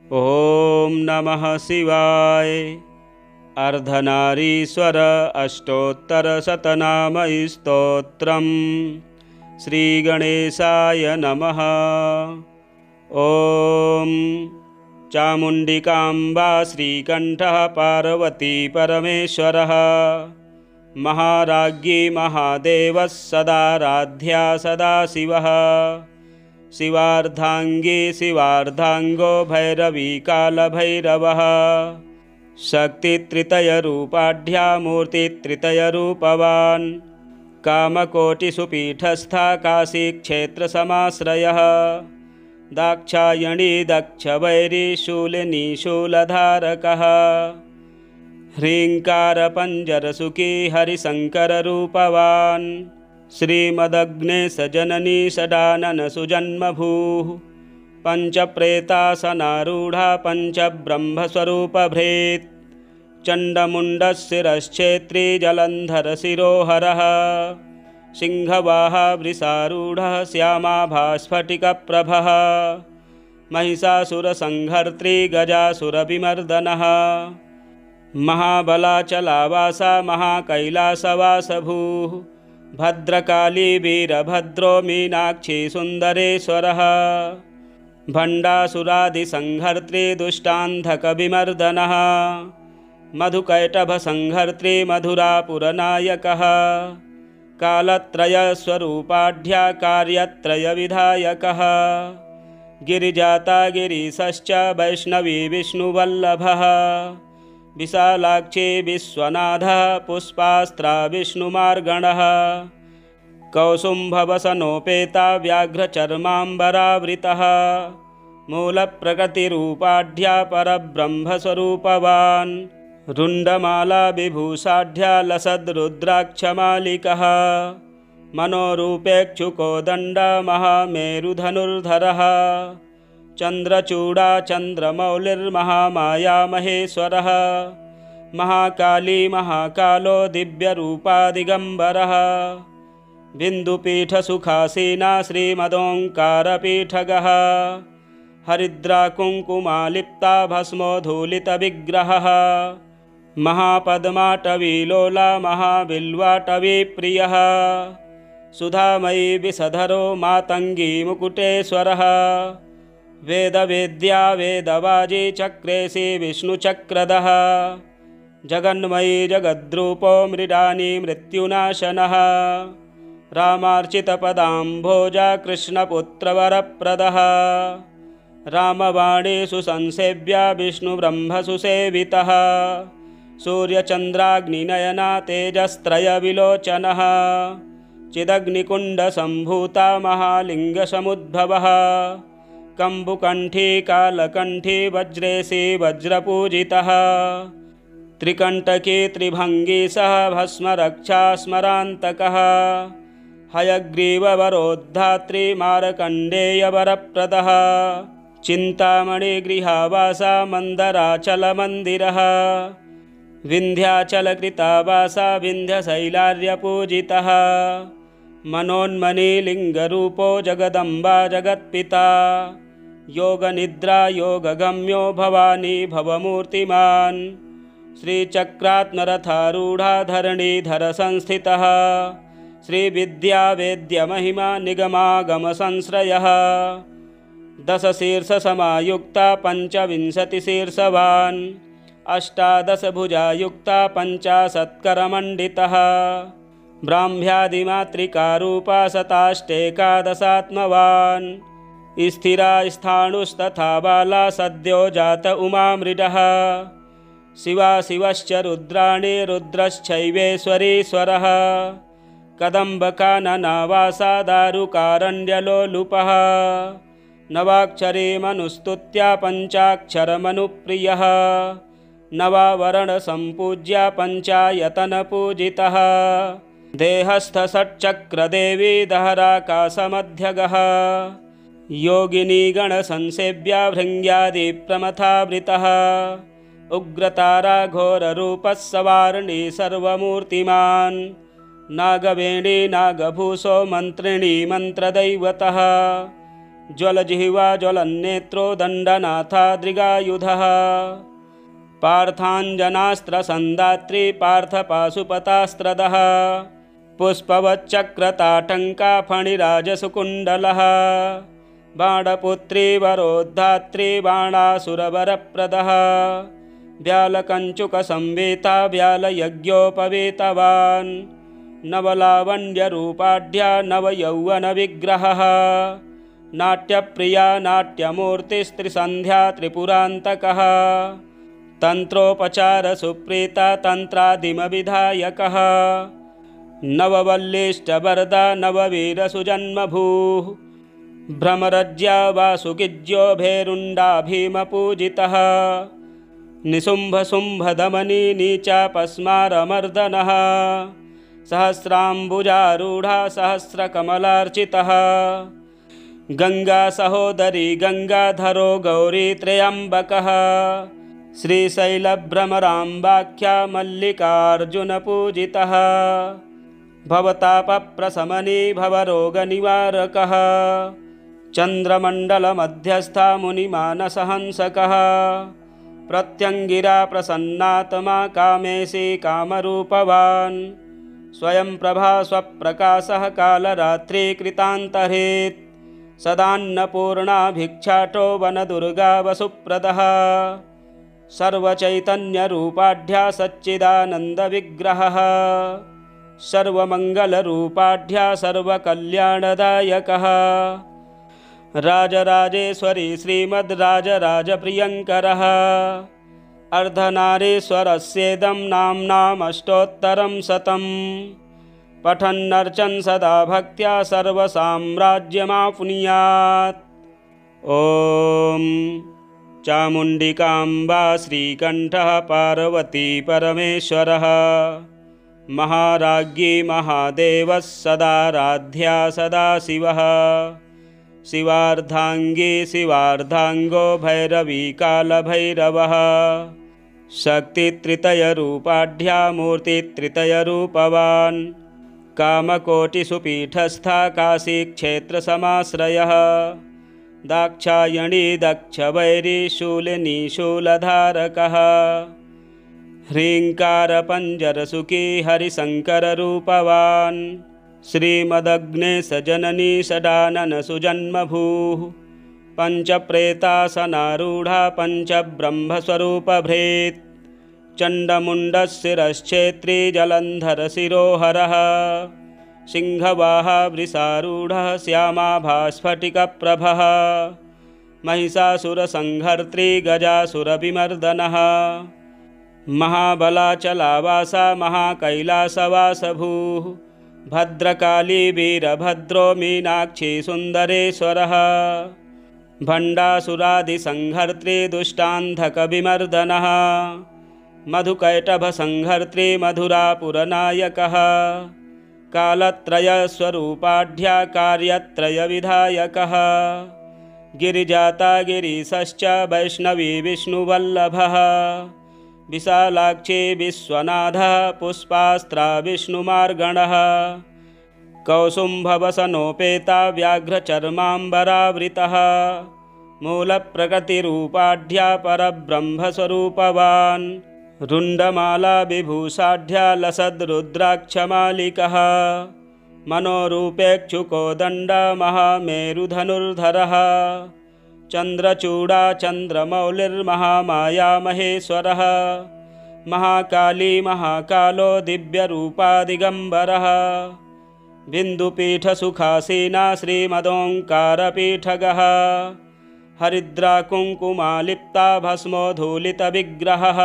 ॐ नमः शिवाय। अर्धनारीश्वर अष्टोत्तरशतनामस्तोत्रम्। श्रीगणेशाय नमः। ॐ चामुण्डिकाम्बा श्रीकण्ठः पार्वती परमेश्वरः महाराज्ञी महादेवः सदाराध्या सदाशिवः शिवार्धांगी शिवार्धांगो भैरवी कालभैरवः शक्तित्रितयरूपाढ्या मूर्तित्रितयरूपवान् कामकोटिसुपीठस्था काशीक्षेत्रसमाश्रयः दाक्षायणी दक्षवैरी शूलिनी शूलधारकः ह्रीङ्कारपञ्जरसुखी हरिशङ्कररूपवान् श्रीमदग्नेशजननी षडाननसुजन्मभूः पञ्चप्रेतासनारूढा पञ्चब्रह्मस्वरूपभृत् चण्डमुण्डशिरश्छेत्री जलन्धरशिरोहरः सिंहवाहा वृषारूढः श्यामाभास्फटिकप्रभः महिषासुरसंहर्त्री गजासुरविमर्दनः महाबलाचलावासा महाकैलासवासभूः भद्रकाली वीरभद्रो मीनाक्षी सुन्दरेश्वरः भण्डासुरादिसंहर्त्री दुष्टान्धकविमर्दनः मधुकैटभसंहर्त्री मधुरापुरनायकः कालत्रयस्वरूपाढ्या कार्यत्रयविधायकः गिरिजाता गिरीशश्च वैष्णवी विष्णुवल्लभः विशालाक्षी विश्वनाथः पुष्पास्त्रा विष्णुमार्गणः कौसुम्भवसनोपेता व्याघ्रचर्माम्बरावृतः मूलप्रकृतिरूपाढ्या परब्रह्मस्वरूपवान् रुण्डमाला विभूषाढ्या लसद्रुद्राक्षमालिकः मनोरूपेक्षुकोदण्ड महामेरुधनुर्धरः चन्द्रचूडा चन्द्रमौलिर्महामाया महेश्वरः महाकाली महाकालो दिव्यरूपा दिगम्बरः बिन्दुपीठसुखासीना श्रीमदोङ्कारपीठगः हरिद्राकुङ्कुमालिप्ता भस्मोद्धूलितविग्रहः महापद्माटवीलोला महाबिल्वाटवीप्रियः सुधामयी विषधरो मातङ्गी मुकुटेश्वरः वेदवेद्या वेदवाजी चक्रेशी विष्णुचक्रधः जगन्मयी जगद्रूपो मृडानी मृत्युनाशनः रामार्चितपदाम्भोजा कृष्णपुत्रवरप्रदः रामवाणीषु संसेव्या विष्णुब्रह्मसुसेवितः सूर्यचन्द्राग्निनयना तेजस्त्रयविलोचनः चिदग्निकुण्डसम्भूता महालिङ्गसमुद्भवः कम्बुकण्ठी कालकण्ठी वज्रेशी वज्रपूजितः त्रिकण्टकी त्रिभङ्गीसः भस्मरक्षा स्मरान्तकः हयग्रीववरोद्धात्री मार्कण्डेयवरप्रदः चिन्तामणिगृहावासा मन्दराचलमन्दिरः विन्ध्याचलकृतावासा विन्ध्यशैलार्यपूजितः मनोन्मनीलिङ्गरूपो जगदम्बा जगत्पिता योगनिद्रा योगगम्यो भवानी भवमूर्तिमान् श्रीचक्रात्मरथारूढा धरणीधरसंस्थितः श्रीविद्यावेद्यमहिमा निगमागमसंश्रयः दशशीर्षसमायुक्ता पञ्चविंशतिशीर्षवान् अष्टादशभुजायुक्ता पञ्चाशत्करमण्डितः ब्राह्म्यादिमातृकारूपा शताष्टेकादशात्मवान् स्थिरा स्थाणुस्तथा बाला सद्यो जात उमामृडः शिवा शिवश्च रुद्राणि रुद्रश्चैवेश्वरीश्वरः कदम्बकाननावासा दारुकारण्यलोलुपः नवाक्षरी मनुस्तुत्या पञ्चाक्षरमनुप्रियः नवावरणसम्पूज्या पञ्चायतनपूजितः देहस्थषट्चक्रदेवी दहराकाशमध्यगः योगिनीगणसंसेव्या भृङ्ग्यादिप्रमथावृतः उग्रतारा घोररूपः सवारिणी सर्वमूर्तिमान् नागवेणी नागभूषो मन्त्रिणी मन्त्रदैवतः ज्वलजिह्वा ज्वलन्नेत्रो दण्डनाथाद्रिगायुधः पार्थाञ्जनास्त्रसन्दात्री पार्थपाशुपतास्त्रदः पुष्पवच्चक्रताटङ्का फणिराजसुकुण्डलः बाणपुत्री वरोद्धात्री बाणासुरवरप्रदः व्यालकञ्चुकसंवेता व्यालयज्ञोपवेतवान् नवलावण्यरूपाढ्या नवयौवनविग्रहः नाट्यप्रिया नाट्यमूर्तिस्त्रिसन्ध्या त्रिपुरान्तकः तन्त्रोपचारसुप्रीता तन्त्रादिमविधायकः नववल्लिष्टवरदा नववीरसुजन्मभूः भ्रमरज्या वासुकिज्यो भेरुण्डा भीमपूजितः निशुम्भशुम्भदमनी नीचापस्मारमर्दनः सहस्राम्बुजारूढा सहस्रकमलार्चितः गंगा सहोदरी गंगाधरो गौरी त्र्यम्बकः श्रीशैलभ्रमराम्बाख्या मल्लिकार्जुनपूजितः भवतापप्रशमनी भवरोगनिवारकः चन्द्रमण्डलमध्यस्था मुनिमानसहंसकः प्रत्यङ्गिरा प्रसन्नात्मा कामेशी कामरूपवान् स्वयं प्रभा स्वप्रकाशः कालरात्रिकृतान्तरेत् सदान्नपूर्णा भिक्षाटो वनदुर्गा वसुप्रदः सर्वचैतन्यरूपाढ्या सच्चिदानन्दविग्रहः सर्वमङ्गलरूपाढ्या सर्वकल्याणदायकः राजराजेश्वरी श्रीमद्राजराजप्रियङ्करः अर्धनारीश्वरस्येदं नाम्नामष्टोत्तरं शतं पठन्नर्चन् सदा भक्त्या सर्वसाम्राज्यमाप्नुयात्। ॐ चामुण्डिकाम्बा श्रीकण्ठः पार्वती परमेश्वरः महाराज्ञी महादेवः सदाराध्या सदाशिवः शिवार्धाङ्गी शिवार्धाङ्गो भैरवी कालभैरवः शक्तित्रितयरूपाढ्या मूर्तित्रितयरूपवान् कामकोटिसुपीठस्था काशीक्षेत्रसमाश्रयः दाक्षायणी दक्षवैरी शूलिनी शूलधारकः ह्रीङ्कारपञ्जरसुखी हरिशङ्कररूपवान् श्रीमदग्नेशजननी षडाननसुजन्मभूः पञ्चप्रेतासनारूढा पञ्चब्रह्मस्वरूपभृत् चण्डमुण्डशिरश्चेत्री जलन्धरशिरोहरः सिंहवाहा वृषारूढः श्यामाभास्फटिकप्रभः महिषासुरसंहर्त्री गजासुरविमर्दनः महाबलाचलावासा महाकैलासवासभूः भद्रकाली वीरभद्रो मीनाक्षी सुन्दरेश्वरः भण्डासुरादिसंहर्त्री दुष्टान्धकविमर्दनः मधुकैटभसंहर्त्री मधुरापुरनायकः कालत्रयस्वरूपाढ्या कार्यत्रयविधायकः गिरिजाता गिरीशश्च वैष्णवी विष्णुवल्लभः विशालाक्षी विश्वनाथः पुष्पास्त्रा विष्णुमार्गणः कौसुम्भवसनोपेता व्याघ्रचर्माम्बरावृतः मूलप्रकृतिरूपाढ्या परब्रह्मस्वरूपवान् रुण्डमाला विभूषाढ्या लसद्रुद्राक्षमालिकः मनोरूपेक्षुको दण्ड महामेरुधनुर्धरः चन्द्रचूडा चन्द्रमौलिर्महामाया महेश्वरः महाकाली महाकालो दिव्यरूपा दिगम्बरः बिन्दुपीठसुखासीना श्रीमदोङ्कारपीठगः हरिद्राकुङ्कुमालिप्ता भस्मोधूलितविग्रहः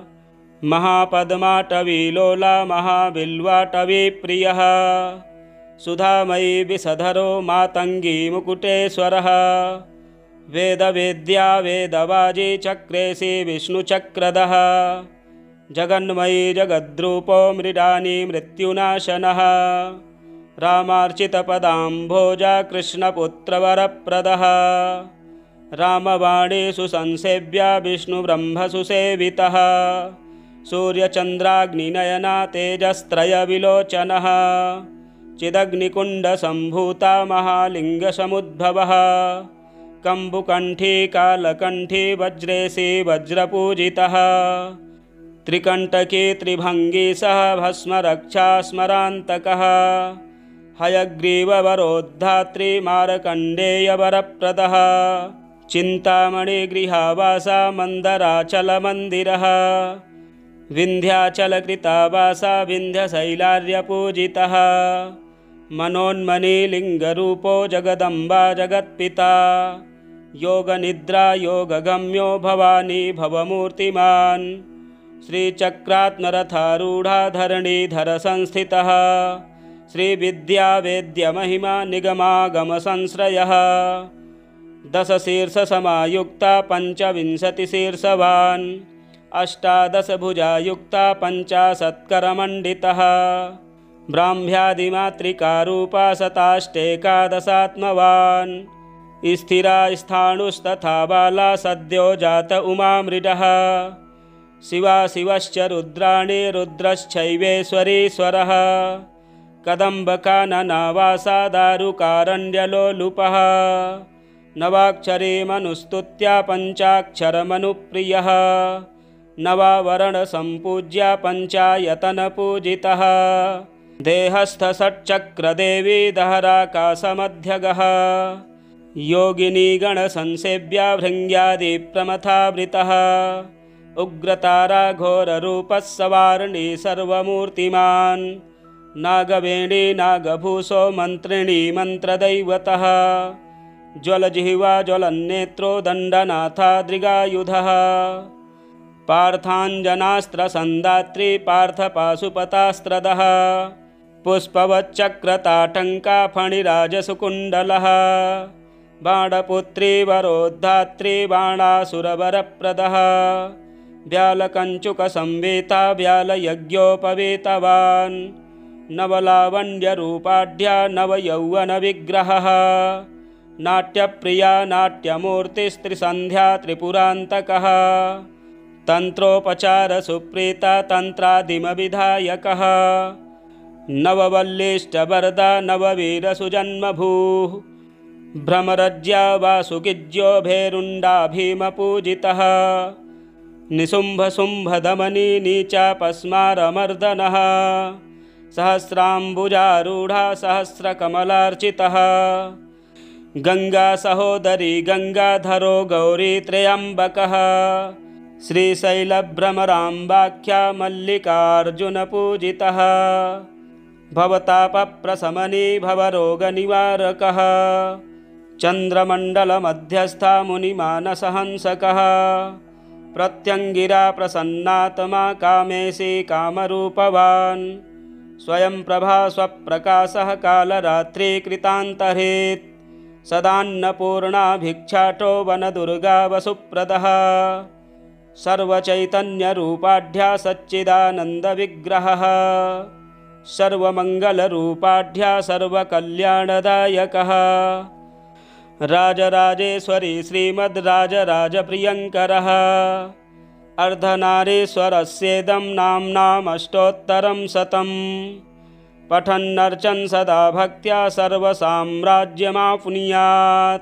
महापद्माटवीलोला महाबिल्वाटवीप्रियः सुधामयी विषधरो मातङ्गी मुकुटेश्वरः वेदवेद्या वेदवाजी चक्रेशी विष्णुचक्रधः जगन्मयी जगद्रूपो मृडानी मृत्युनाशनः रामार्चितपदाम्भोजा कृष्णपुत्रवरप्रदः रामवाणीषु संसेव्या विष्णुब्रह्मसुसेवितः सूर्यचन्द्राग्निनयना तेजस्त्रयविलोचनः चिदग्निकुण्डसम्भूता महालिङ्गसमुद्भवः कम्बुकण्ठी कालकण्ठी वज्रेशी वज्रपूजितः त्रिकण्टकी त्रिभङ्गी सह भस्मरक्षा स्मरान्तकः हयग्रीववरोद्धात्री मार्कण्डेयवरप्रदः चिन्तामणिगृहावासा मन्दराचलमन्दिरः विन्ध्याचलकृतावासा विन्ध्यशैलार्यपूजितः मनोन्मनीलिङ्गरूपो जगदम्बा जगत्पिता योगनिद्रा योगगम्यो भवानी भवमूर्तिमान् श्रीचक्रात्मरथारूढा धरणीधर संस्थितः श्रीविद्यावेद्यमहिमा निगमागमसंश्रयः दशशीर्षसमायुक्ता पञ्चविंशतिशीर्षवान् अष्टादशभुजायुक्ता पञ्चाशत्करमण्डितः ब्राह्म्यादिमातृकारूपा शताष्टेकादशात्मवान् स्थिरा स्थाणुस्तथा बाला सद्यो जात उमामृडः शिवा शिवश्च रुद्राणि रुद्रश्चैवेश्वरीश्वरः कदम्बकाननावासा दारुकारण्यलोलुपः नवाक्षरी मनुस्तुत्या पञ्चाक्षरमनुप्रियः नवावरणसम्पूज्या पञ्चायतनपूजितः देहस्थषट्चक्रदेवी दहराकाशमध्यगः योगिनीगणसंसेव्या भृङ्ग्यादिप्रमथावृतः उग्रतारा घोररूपः सवारिणी सर्वमूर्तिमान् नागवेणी नागभूषो मन्त्रिणी मन्त्रदैवतः ज्वलजिह्वा ज्वलन्नेत्रो दण्डनाथादृगायुधः पार्थाञ्जनास्त्रसन्दात्री पार्थपाशुपतास्त्रदः पुष्पवच्चक्रताटङ्का फणिराजसुकुण्डलः बाणपुत्री वरोद्धात्री बाणासुरवरप्रदः व्यालकञ्चुकसंवेता व्यालयज्ञोपवेतवान् नवलावण्यरूपाढ्या नवयौवनविग्रहः नाट्यप्रिया नाट्यमूर्तिस्त्रिसन्ध्या त्रिपुरान्तकः तन्त्रोपचारसुप्रीता तन्त्रादिमविधायकः नववल्लीष्टवरदा नववीरसुजन्मभूः भ्रमरज्या वासुकिज्यो भेरुण्डा भीमपूजितः निशुम्भशुम्भदमनी नीचापस्मारमर्दनः सहस्राम्बुजारूढा सहस्रकमलार्चितः गंगा सहोदरी गंगाधरो गौरी त्र्यंबकः श्रीशैलभ्रमराम्बाख्या मल्लिकार्जुनपूजितः भवतापप्रशमनी भवरोगनिवारकः चन्द्रमण्डलमध्यस्था मुनिमानसहंसकः प्रत्यङ्गिरा प्रसन्नात्मा कामेशी कामरूपवान् स्वयं प्रभा स्वप्रकाशः कालरात्रिकृतान्तरेत् सदान्नपूर्णा भिक्षाटो वनदुर्गा वसुप्रदः सर्वचैतन्यरूपाढ्या सच्चिदानन्दविग्रहः सर्वमङ्गलरूपाढ्या सर्वकल्याणदायकः राजराजेश्वरी श्रीमद्राजराजप्रियङ्करः अर्धनारीश्वरस्येदं नाम्नामष्टोत्तरं शतं पठन्नर्चन् सदा भक्त्या सर्वसाम्राज्यमाप्नुयात्।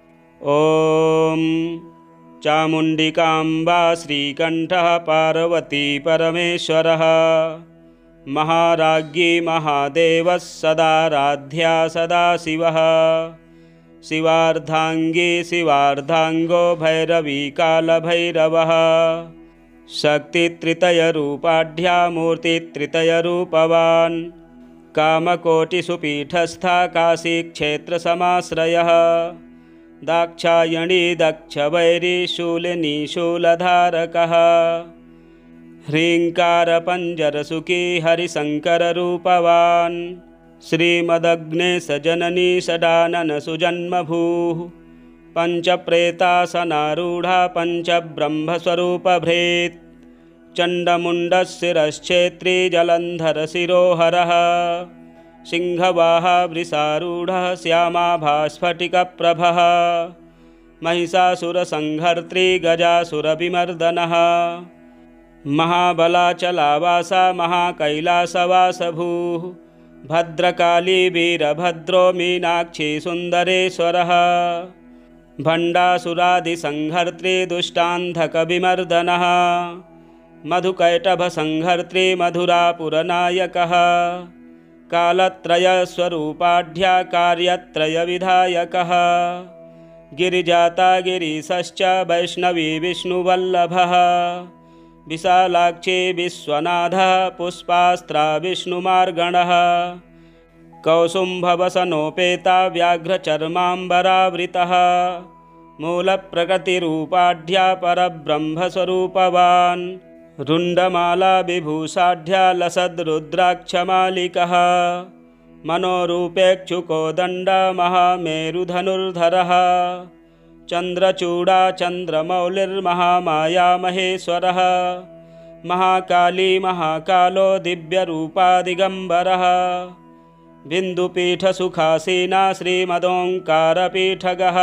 ॐ चामुण्डिकाम्बा श्रीकण्ठः पार्वती परमेश्वरः महाराज्ञी महादेवः सदाराध्या सदाशिवः शिवार्धाङ्गी शिवार्धाङ्गो भैरवी कालभैरवः शक्तित्रितयरूपाढ्या मूर्तित्रितयरूपवान् कामकोटिसुपीठस्था काशीक्षेत्रसमाश्रयः दाक्षायणी दक्षवैरी शूलिनी शूलधारकः ह्रीङ्कारपञ्जरसुखी हरिशङ्कररूपवान् श्रीमदग्नेशजननी षडाननसुजन्मभूः पञ्चप्रेतासनारूढा पञ्चब्रह्मस्वरूपभृत् चण्डमुण्डशिरश्छेत्री जलन्धरशिरोहरः सिंहवाहा वृषारूढः श्यामाभास्फटिकप्रभः महिषासुरसंहर्त्री गजासुरविमर्दनः महाबलाचलावासा महाकैलासवासभूः भद्रकाली वीरभद्रो मीनाक्षी सुन्दरेश्वरः भण्डासुरादिसंहर्त्री दुष्टान्धकविमर्दनः मधुकैटभसंहर्त्री मधुरापुरनायकः कालत्रयस्वरूपाढ्या कार्यत्रयविधायकः गिरिजाता गिरीशश्च वैष्णवी विष्णुवल्लभः विशालाक्षी विश्वनाथः पुष्पास्त्रा विष्णुमार्गणः कौसुम्भवसनोपेता व्याघ्रचर्माम्बरावृतः मूलप्रकृतिरूपाढ्या परब्रह्मस्वरूपवान् रुण्डमाला विभूषाढ्या लसद्रुद्राक्षमालिकः मनोरूपेक्षुकोदण्ड महामेरुधनुर्धरः चन्द्रचूडा चन्द्रमौलिर्महामाया महेश्वरः महाकाली महाकालो दिव्यरूपा दिगम्बरः बिन्दुपीठसुखासीना श्रीमदोङ्कारपीठगः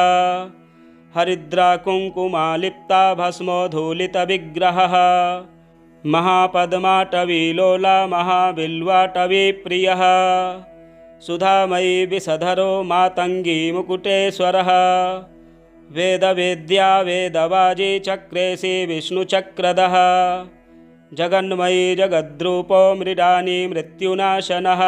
हरिद्राकुङ्कुमालिप्ता भस्मोद्धूलितविग्रहः महापद्माटवीलोला महाबिल्वाटवीप्रियः सुधामयी विषधरो मातङ्गी मुकुटेश्वरः वेदवेद्या वेदवाजी चक्रेशी विष्णुचक्रधः जगन्मयी जगद्रूपो मृडानी मृत्युनाशनः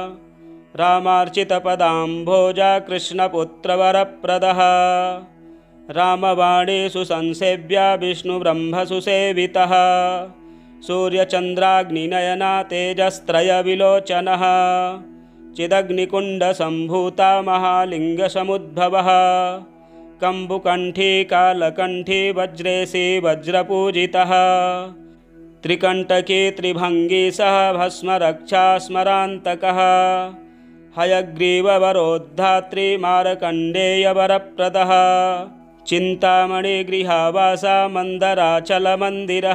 रामार्चितपदाम्भोजा कृष्णपुत्रवरप्रदः रामवाणीषु संसेव्या विष्णुब्रह्मसुसेवितः सूर्यचन्द्राग्निनयना तेजस्त्रयविलोचनः चिदग्निकुण्डसम्भूता महालिङ्गसमुद्भवः कम्बुकण्ठी कालकण्ठी वज्रेशी वज्रपूजितः त्रिकण्टकी त्रिभङ्गी सह भस्मरक्षा स्मरान्तकः हयग्रीववरोद्धात्री मार्कण्डेयवरप्रदः चिन्तामणिगृहावासा मन्दराचलमन्दिरः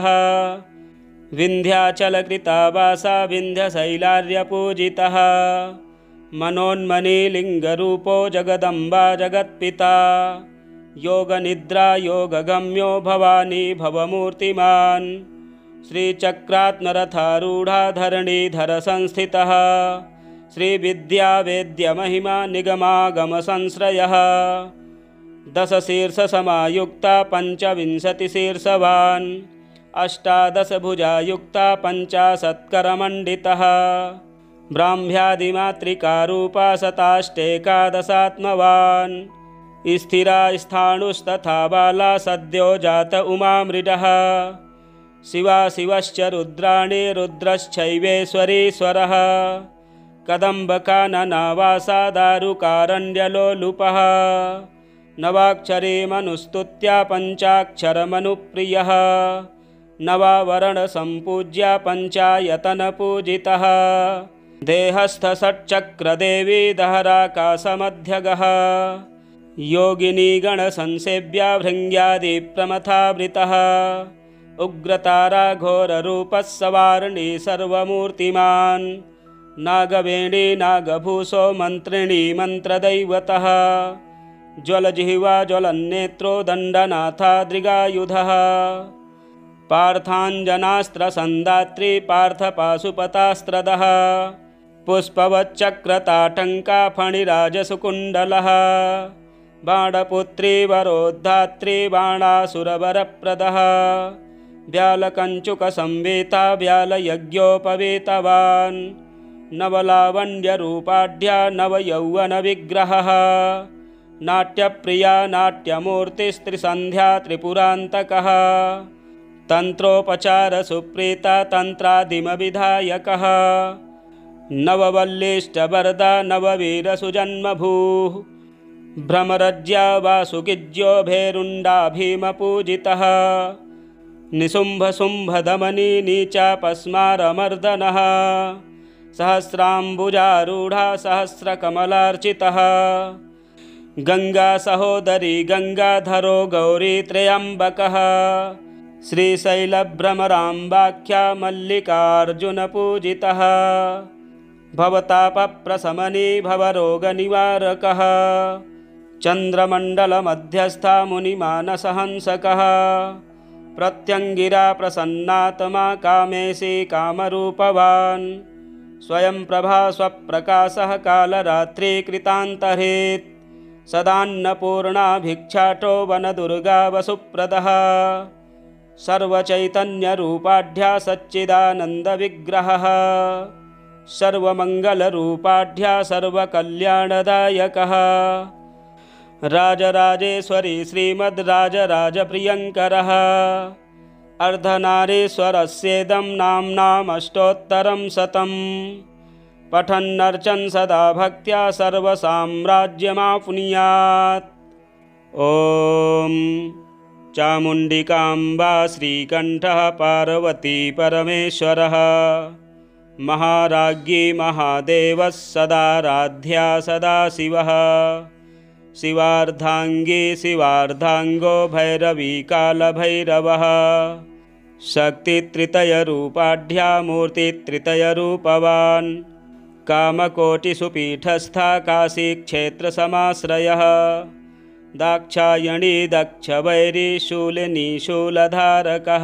विन्ध्याचलकृतावासा विन्ध्यशैलार्यपूजितः मनोन्मनीलिङ्गरूपो जगदम्बा जगत्पिता योगनिद्रा योगगम्यो भवानी भवमूर्तिमान् श्रीचक्रात्मरथारूढा धरणीधरसंस्थितः श्रीविद्यावेद्यमहिमा निगमागमसंश्रयः दशशीर्षसमायुक्ता पञ्चविंशतिशीर्षवान् अष्टादशभुजायुक्ता पञ्चाशत्करमण्डितः ब्राह्म्यादिमातृकारूपा शताष्टेकादशात्मवान् स्थिरा स्थाणुस्तथा बाला सद्यो जात उमामृडः शिवा शिवश्च रुद्राणि रुद्रश्चैवेश्वरीश्वरः कदम्बकाननावासा दारुकारण्यलोलुपः नवाक्षरी मनुस्तुत्या पञ्चाक्षरमनुप्रियः नवावरणसम्पूज्या पञ्चायतनपूजितः देहस्थषट्चक्रदेवी दहराकाशमध्यगः योगिनीगणसंसेव्या भृङ्ग्यादिप्रमथावृतः उग्रतारा घोररूपः सवार्णी सर्वमूर्तिमान् नागवेणी नागभूषो मन्त्रिणी मन्त्रदैवतः ज्वलजिह्वा ज्वलन्नेत्रो दण्डनाथादृगायुधः पार्थाञ्जनास्त्रसन्दात्री पार्थपाशुपतास्त्रदः पुष्पवच्चक्रताटङ्का फणिराजसुकुण्डलः बाणपुत्री वरोद्धात्री बाणासुरवरप्रदः व्यालकञ्चुकसंवेता व्यालयज्ञोपवेतवान् नवलावण्यरूपाढ्या नवयौवनविग्रहः नाट्यप्रिया नाट्यमूर्तिस्त्रिसन्ध्या त्रिपुरान्तकः तन्त्रोपचारसुप्रीता तन्त्रादिमविधायकः नववल्लीष्टवरदा नववीरसुजन्मभूः भ्रमरज्या वासुकिज्यो भेरुण्डा भीमपूजितः निशुम्भशुम्भदमनी नीचापस्मारमर्दनः सहस्राम्बुजारूढा सहस्रकमलार्चितः गंगा सहोदरी गंगाधरो गौरी त्रयंबकः श्रीशैलभ्रमराम्बाख्या मल्लिकार्जुनपूजितः भवतापप्रशमनी भवरोगनिवारकः चन्द्रमण्डलमध्यस्था मुनिमानसहंसकः प्रत्यङ्गिरा प्रसन्नात्मा कामेशी कामरूपवान् स्वयं प्रभा स्वप्रकाशः कालरात्रिकृतान्तरेत् सदान्नपूर्णा भिक्षाटो वनदुर्गा वसुप्रदः सर्वचैतन्यरूपाढ्या सच्चिदानन्दविग्रहः सर्वमङ्गलरूपाढ्या सर्वकल्याणदायकः राजराजेश्वरी श्रीमद्राजराजप्रियङ्करः अर्धनारीश्वरस्येदं नाम्नामष्टोत्तरं शतं पठन्नर्चन् सदा भक्त्या सर्वसाम्राज्यमाप्नुयात्। ॐ चामुण्डिकाम्बा श्रीकण्ठः पार्वती परमेश्वरः महाराज्ञी महादेवः सदाराध्या सदाशिवः शिवार्धाङ्गी शिवार्धाङ्गो भैरवी कालभैरवः शक्तित्रितयरूपाढ्या मूर्तित्रितयरूपवान् कामकोटिसुपीठस्था काशीक्षेत्रसमाश्रयः दाक्षायणी दक्षवैरी शूलिनी शूलधारकः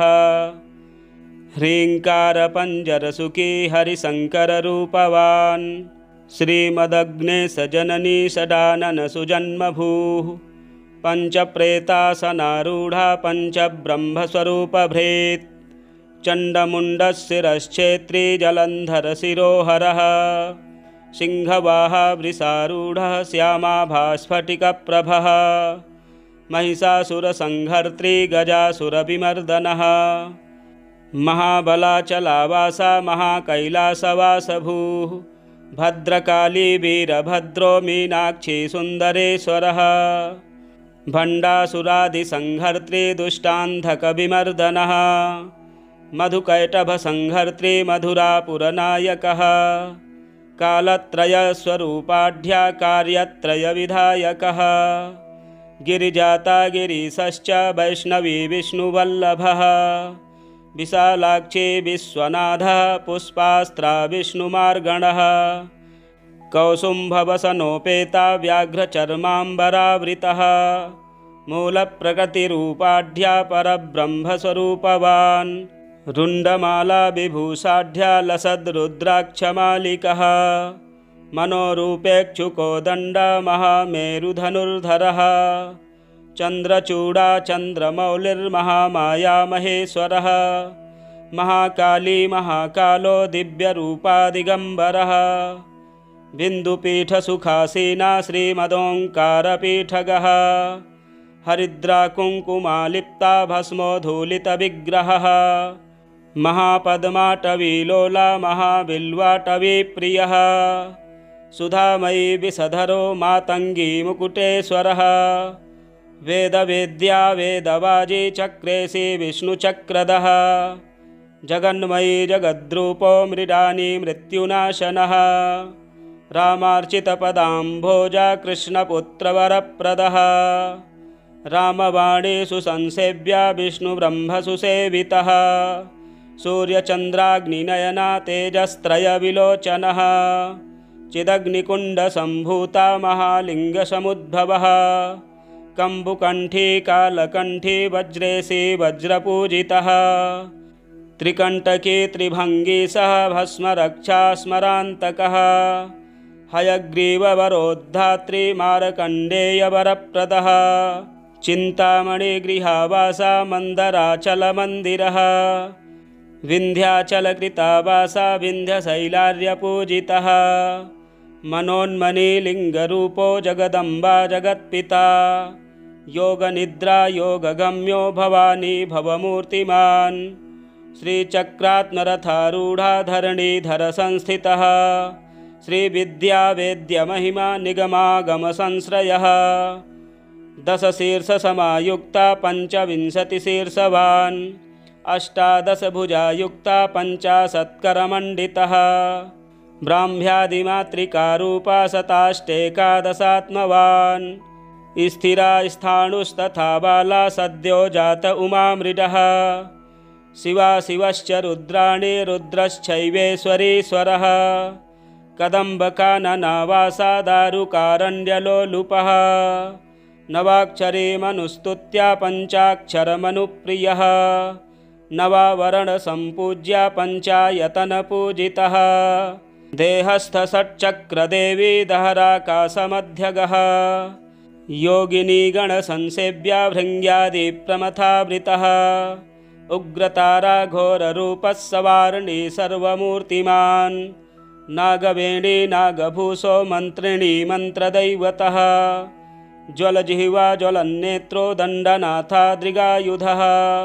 ह्रीङ्कारपञ्जरसुखी हरिशङ्कररूपवान् श्रीमदग्नेशजननी षडाननसुजन्मभूः पञ्चप्रेतासनारूढा पञ्चब्रह्मस्वरूपभृत् चण्डमुण्डशिरश्छेत्री जलन्धरशिरोहरः सिंहवाहा वृषारूढः श्यामाभास्फटिकप्रभः महिषासुरसंहर्त्री गजासुरविमर्दनः महाबलाचलावासा महाकैलासवासभूः भद्रकाली वीरभद्रो मीनाक्षी सुन्दरेश्वरः भण्डासुरादिसंहर्त्री दुष्टान्धकविमर्दनः मधुकैटभसंहर्त्री मधुरापुरनायकः कालत्रयस्वरूपाढ्या कार्यत्रयविधायकः गिरिजाता गिरीशश्च वैष्णवी विष्णुवल्लभः विशालाक्षी विश्वनाथः पुष्पास्त्रा विष्णुमार्गणः कौसुम्भवसनोपेता व्याघ्रचर्माम्बरावृतः मूलप्रकृतिरूपाढ्या परब्रह्मस्वरूपवान् रुण्डमाला विभूषाढ्या लसद्रुद्राक्षमालिकः मनोरूपेक्षुकोदण्ड महामेरुधनुर्धरः चन्द्रचूडा चन्द्रमौलिर्महामाया महेश्वरः महाकाली महाकालो दिव्यरूपा दिगम्बरः बिन्दुपीठसुखासीना श्रीमदोङ्कारपीठगः हरिद्राकुङ्कुमालिप्ता भस्मोद्धूलितविग्रहः महापद्माटवीलोला महाबिल्वाटवीप्रियः सुधामयी विषधरो मातङ्गी मुकुटेश्वरः वेदवेद्या वेदवाजी चक्रेशी विष्णुचक्रधः जगन्मयी जगद्रूपो मृडानी मृत्युनाशनः रामार्चितपदाम्भोजा कृष्णपुत्रवरप्रदः रामवाणीषु संसेव्या विष्णुब्रह्मसुसेवितः सूर्यचन्द्राग्निनयना तेजस्त्रयविलोचनः चिदग्निकुण्डसम्भूता महालिङ्गसमुद्भवः कम्बुकण्ठी कालकण्ठी वज्रेशी वज्रपूजितः त्रिकण्टकी त्रिभङ्गी सह भस्मरक्षा स्मरान्तकः हयग्रीववरोद्धात्री मार्कण्डेयवरप्रदः चिन्तामणिगृहावासा मन्दराचलमन्दिरः विन्ध्याचलकृतावासा विन्ध्यशैलार्यपूजितः मनोन्मनीलिङ्गरूपो जगदम्बा जगत्पिता योगनिद्रा योगगम्यो भवानी भवमूर्तिमान् श्रीचक्रात्मरथारूढा धरणीधरसंस्थितः श्रीविद्यावेद्यमहिमा निगमागमसंश्रयः दशशीर्षसमायुक्ता पञ्चविंशतिशीर्षवान् अष्टादशभुजायुक्ता पञ्चाशत्करमण्डितः ब्राह्म्यादिमातृकारूपा शताष्टेकादशात्मवान् स्थिरा स्थाणुस्तथा बाला सद्यो जात उमामृडः शिवा शिवश्च रुद्राणि रुद्रश्चैवेश्वरीश्वरः कदम्बकाननावासा दारुकारण्यलोलुपः नवाक्षरी मनुस्तुत्या पञ्चाक्षरमनुप्रियः नवावरणसम्पूज्या पञ्चायतनपूजितः देहस्थषट्चक्रदेवी दहराकाशमध्यगः योगिनी गणसंसेव्या भृङ्ग्यादिप्रमथावृतः उग्रतारा घोररूपः सवारिणी सर्वमूर्तिमान् नागवेणी नागभूषो मन्त्रिणी मन्त्रदैवतः ज्वलजिह्वा ज्वलन्नेत्रो दण्डनाथादृगायुधः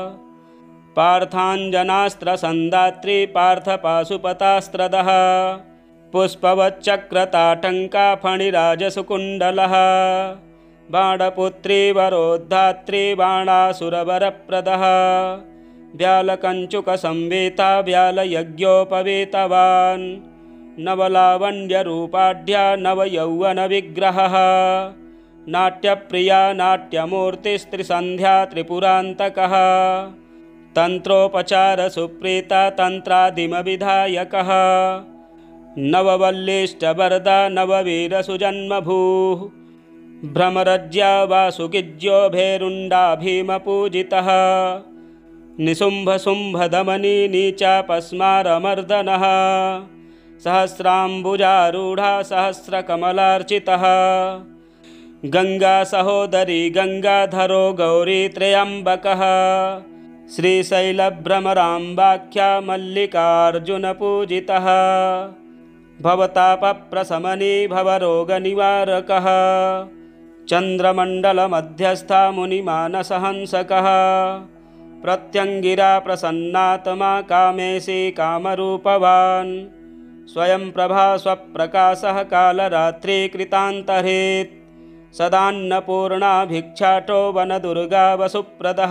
पार्थाञ्जनास्त्रसन्दात्री पार्थपाशुपतास्त्रदः पुष्पवच्चक्रताटङ्का फणिराजसुकुण्डलः बाणपुत्री वरोद्धात्री बाणासुरवरप्रदः व्यालकञ्चुकसंवेता व्यालयज्ञोपवेतवान् नवलावण्यरूपाढ्या नवयौवनविग्रहः नाट्यप्रिया नाट्यमूर्तिस्त्रिसन्ध्या त्रिपुरान्तकः तन्त्रोपचारसुप्रीता तन्त्रादिमविधायकः नववल्लीष्टवरदा नववीरसुजन्मभूः भ्रमरज्या वासुकिज्यो भेरुण्डा भीमपूजितः निशुम्भशुम्भदमनी नीचापस्मारमर्दनः सहस्राम्बुजारूढा सहस्रकमलार्चितः गङ्गासहोदरी गङ्गाधरो गौरी त्र्यम्बकः श्रीशैलभ्रमराम्बाख्या मल्लिकार्जुनपूजितः भवतापप्रशमनी भवरोगनिवारकः चन्द्रमण्डलमध्यस्था मुनिमानसहंसकः प्रत्यङ्गिरा प्रसन्नात्मा कामेशी कामरूपवान् स्वयं प्रभा स्वप्रकाशः कालरात्रिकृतान्तरेत् सदान्नपूर्णा भिक्षाटो वनदुर्गा वसुप्रदः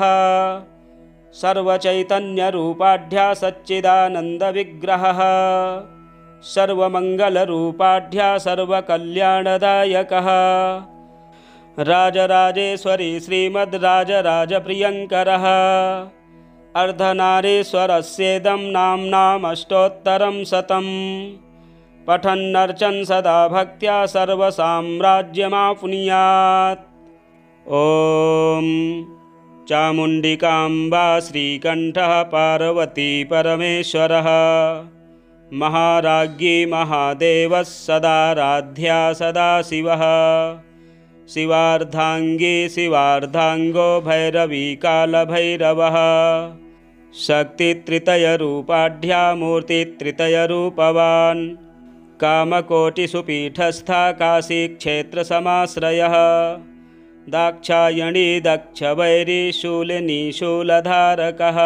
सर्वचैतन्यरूपाढ्या सच्चिदानन्दविग्रहः सर्वमङ्गलरूपाढ्या सर्वकल्याणदायकः राजराजेश्वरी श्रीमद्राजराजप्रियङ्करः अर्धनारीश्वरस्येदं नाम्नामष्टोत्तरं शतं पठन्नर्चन् सदा भक्त्या सर्वसाम्राज्यमाप्नुयात्। ॐ चामुण्डिकाम्बा श्रीकण्ठः पार्वती परमेश्वरः महाराज्ञी महादेवः सदाराध्या सदाशिवः शिवार्धाङ्गी शिवार्धाङ्गो भैरवी कालभैरवः शक्तित्रितयरूपाढ्या मूर्तित्रितयरूपवान् कामकोटिसुपीठस्था काशीक्षेत्रसमाश्रयः दाक्षायणी दक्षवैरी शूलिनी शूलधारकः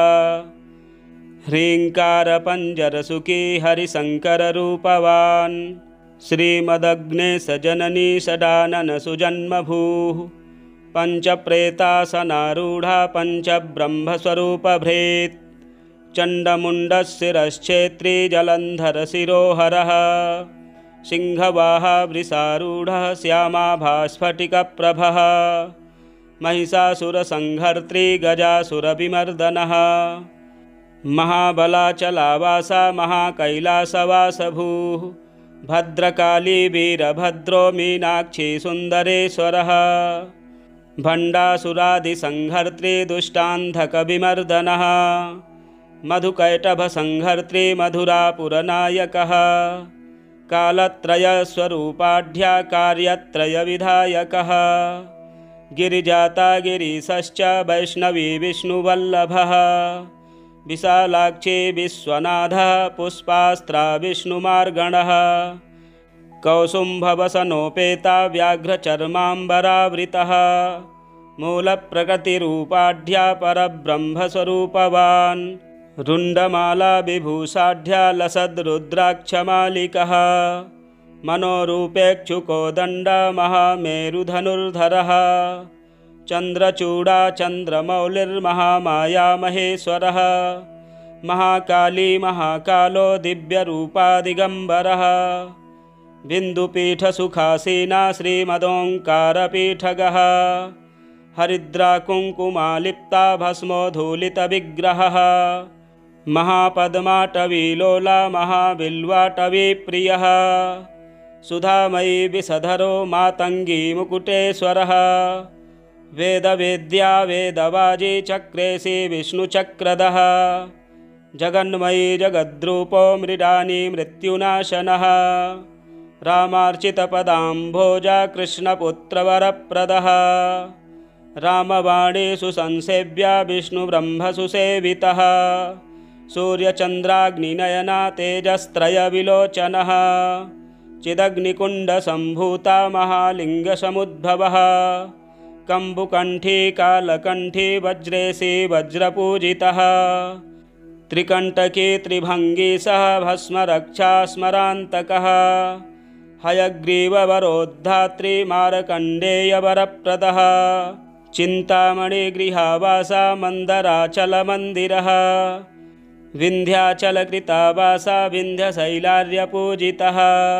ह्रीङ्कारपञ्जरसुखी हरिशङ्कररूपवान् श्रीमदग्नेशजननी षडाननसुजन्मभूः पञ्चप्रेतासनारूढा पञ्चब्रह्मस्वरूपभृत् चण्डमुण्डशिरश्छेत्री जलन्धरशिरोहरः सिंहवाहा वृषारूढः श्यामाभास्फटिकप्रभः महिषासुरसंहर्त्री गजासुरविमर्दनः महाबलाचलावासा महाकैलासवासभूः भद्रकाली वीरभद्रो मीनाक्षी सुन्दरेश्वरः भण्डासुरादिसंहर्त्री दुष्टान्धकविमर्दनः मधुकैटभसंहर्त्री मधुरापुरनायकः कालत्रयस्वरूपाढ्या कार्यत्रयविधायकः गिरिजाता गिरीशश्च वैष्णवी विष्णुवल्लभः विशालाक्षी विश्वनाथः पुष्पास्त्रा विष्णुमार्गणः कौसुम्भवसनोपेता व्याघ्रचर्माम्बरावृतः मूलप्रकृतिरूपाढ्या परब्रह्मस्वरूपवान् रुण्डमाला विभूषाढ्या लसद्रुद्राक्षमालिकः मनोरूपेक्षुकोदण्ड महामेरुधनुर्धरः चन्द्रचूडा चन्द्रमौलिर्महामाया महेश्वरः महाकाली महाकालो दिव्यरूपा दिगम्बरः बिन्दुपीठसुखासीना श्रीमदोङ्कारपीठगः हरिद्राकुङ्कुमालिप्ता भस्मोधूलितविग्रहः महापद्माटवीलोला महाबिल्वाटवीप्रियः सुधामयी विषधरो मातङ्गी मुकुटेश्वरः वेदवेद्या वेदवाजी चक्रेशी विष्णुचक्रदः जगन्मयी जगद्रूपो मृडानी मृत्युनाशनः रामार्चितपदाम्भोजा कृष्णपुत्रवरप्रदः रामवाणीषु संसेव्या विष्णुब्रह्मसुसेवितः सूर्यचन्द्राग्निनयना तेजस्त्रयविलोचनः चिदग्निकुण्डसम्भूता महालिङ्गसमुद्भवः कम्बुकण्ठी कालकण्ठी वज्रेशी वज्रपूजितः त्रिकण्टकी त्रिभङ्गी सह भस्मरक्षा स्मरान्तकः हयग्रीववरोद्धात्री मार्कण्डेयवरप्रदः चिन्तामणिगृहावासा मन्दराचलमन्दिरः विन्ध्याचलकृतावासा विन्ध्यशैलार्यपूजितः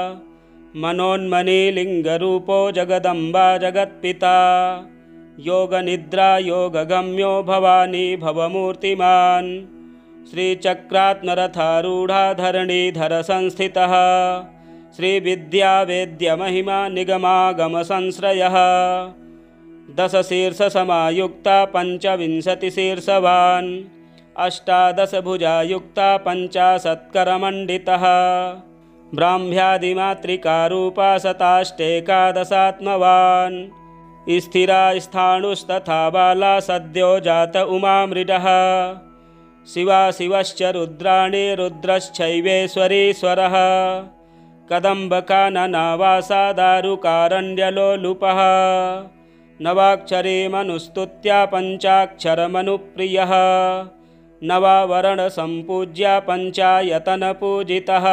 मनोन्मनीलिङ्गरूपो जगदम्बा जगत्पिता योगनिद्रा योगगम्यो भवानी भवमूर्तिमान् श्रीचक्रात्मरथारूढा धरणीधरसंस्थितः श्रीविद्यावेद्यमहिमा निगमागमसंश्रयः दशशीर्षसमायुक्ता पञ्चविंशतिशीर्षवान् अष्टादशभुजायुक्ता पञ्चाशत्करमण्डितः ब्राह्म्यादिमातृकारूपा शताष्टेकादशात्मवान् स्थिरा स्थाणुस्तथा बाला सद्यो जात उमामृडः शिवा शिवश्च रुद्राणि रुद्रश्चैवेश्वरीश्वरः कदम्बकाननावासा दारुकारण्यलोलुपः नवाक्षरी मनुस्तुत्या पञ्चाक्षरमनुप्रियः नवावरणसम्पूज्या पञ्चायतनपूजितः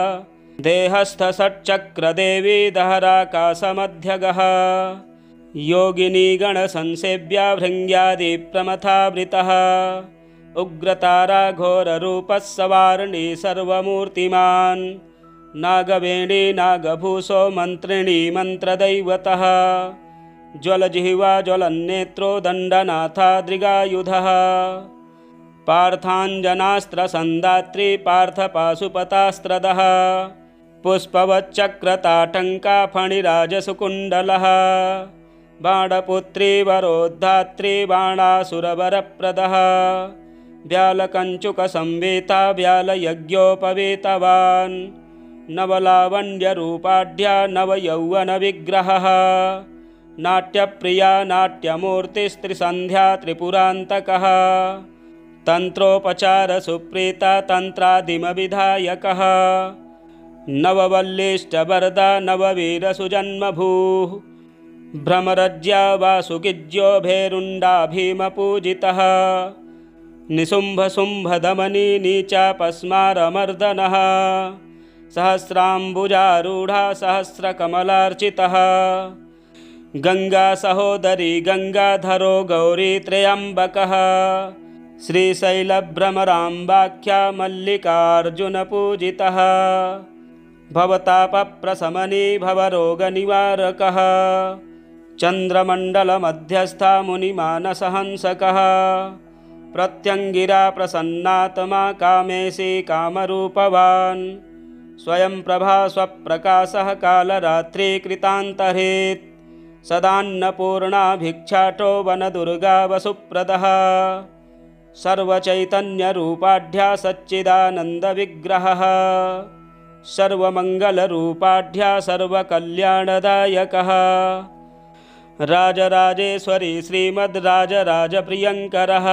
देहस्थषट्चक्रदेवी दहराकाशमध्यगः योगिनीगणसंसेव्या भृङ्ग्यादिप्रमथावृतः उग्रतारा घोररूपः सवार्णी सर्वमूर्तिमान् नागवेणी नागभूषो मन्त्रिणी मन्त्रदैवतः ज्वलजिह्वा ज्वलन्नेत्रो दण्डनाथादृगायुधः पार्थाञ्जनास्त्रसन्दात्री पार्थपाशुपतास्त्रदः पुष्पवच्चक्रताटङ्का फणिराजसुकुण्डलः बाणपुत्री वरोद्धात्री बाणासुरवरप्रदः व्यालकञ्चुकसंवेता व्यालयज्ञोपवेतवान् नवलावण्यरूपाढ्या नवयौवनविग्रहः नाट्यप्रिया नाट्यमूर्तिस्त्रिसन्ध्या त्रिपुरान्तकः तन्त्रोपचारसुप्रीता तन्त्रादिमविधायकः नववल्लीष्टवरदा नववीरसुजन्मभूः भ्रमरज्या वासुकिज्यो भेरुण्डा भीमपूजितः निशुम्भशुम्भदमनी नीचापस्मारमर्दनः सहस्राम्बुजारूढा सहस्रकमलार्चितः गंगा सहोदरी गंगाधरो गौरी त्रयंबकः श्रीशैलभ्रमराम्बाख्या मल्लिकार्जुनपूजितः भवतापप्रशमनी भवरोगनिवारकः चन्द्रमण्डलमध्यस्था मुनिमानसहंसकः प्रत्यङ्गिरा प्रसन्नात्मा कामेशी कामरूपवान् स्वयं प्रभा स्वप्रकाशः कालरात्रिकृतान्तरेत् सदान्नपूर्णा भिक्षाटो वनदुर्गा वसुप्रदः सर्वचैतन्यरूपाढ्या सच्चिदानन्दविग्रहः सर्वमङ्गलरूपाढ्या सर्वकल्याणदायकः राजराजेश्वरी श्रीमद्राजराजप्रियङ्करः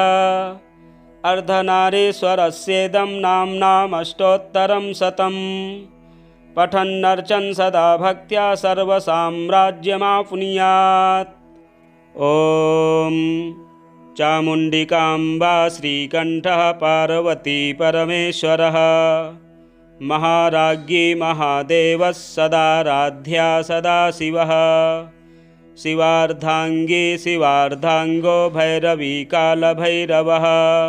अर्धनारीश्वरस्येदं नाम्नामष्टोत्तरं शतं पठन्नर्चन् सदा भक्त्या सर्वसाम्राज्यमाप्नुयात्। ॐ चामुण्डिकाम्बा श्रीकण्ठः पार्वती परमेश्वरः महाराज्ञी महादेवः सदाराध्या सदाशिवः शिवार्धांगी शिवार्धांगो भैरवी कालभैरवः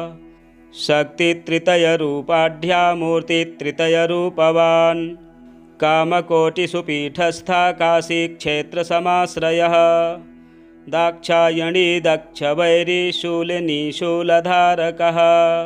शक्तित्रितयरूपाढ्या मूर्तित्रितयरूपवान् कामकोटिसुपीठस्था काशीक्षेत्रसमाश्रयः दाक्षायणी दक्षवैरी शूलिनी शूलधारकः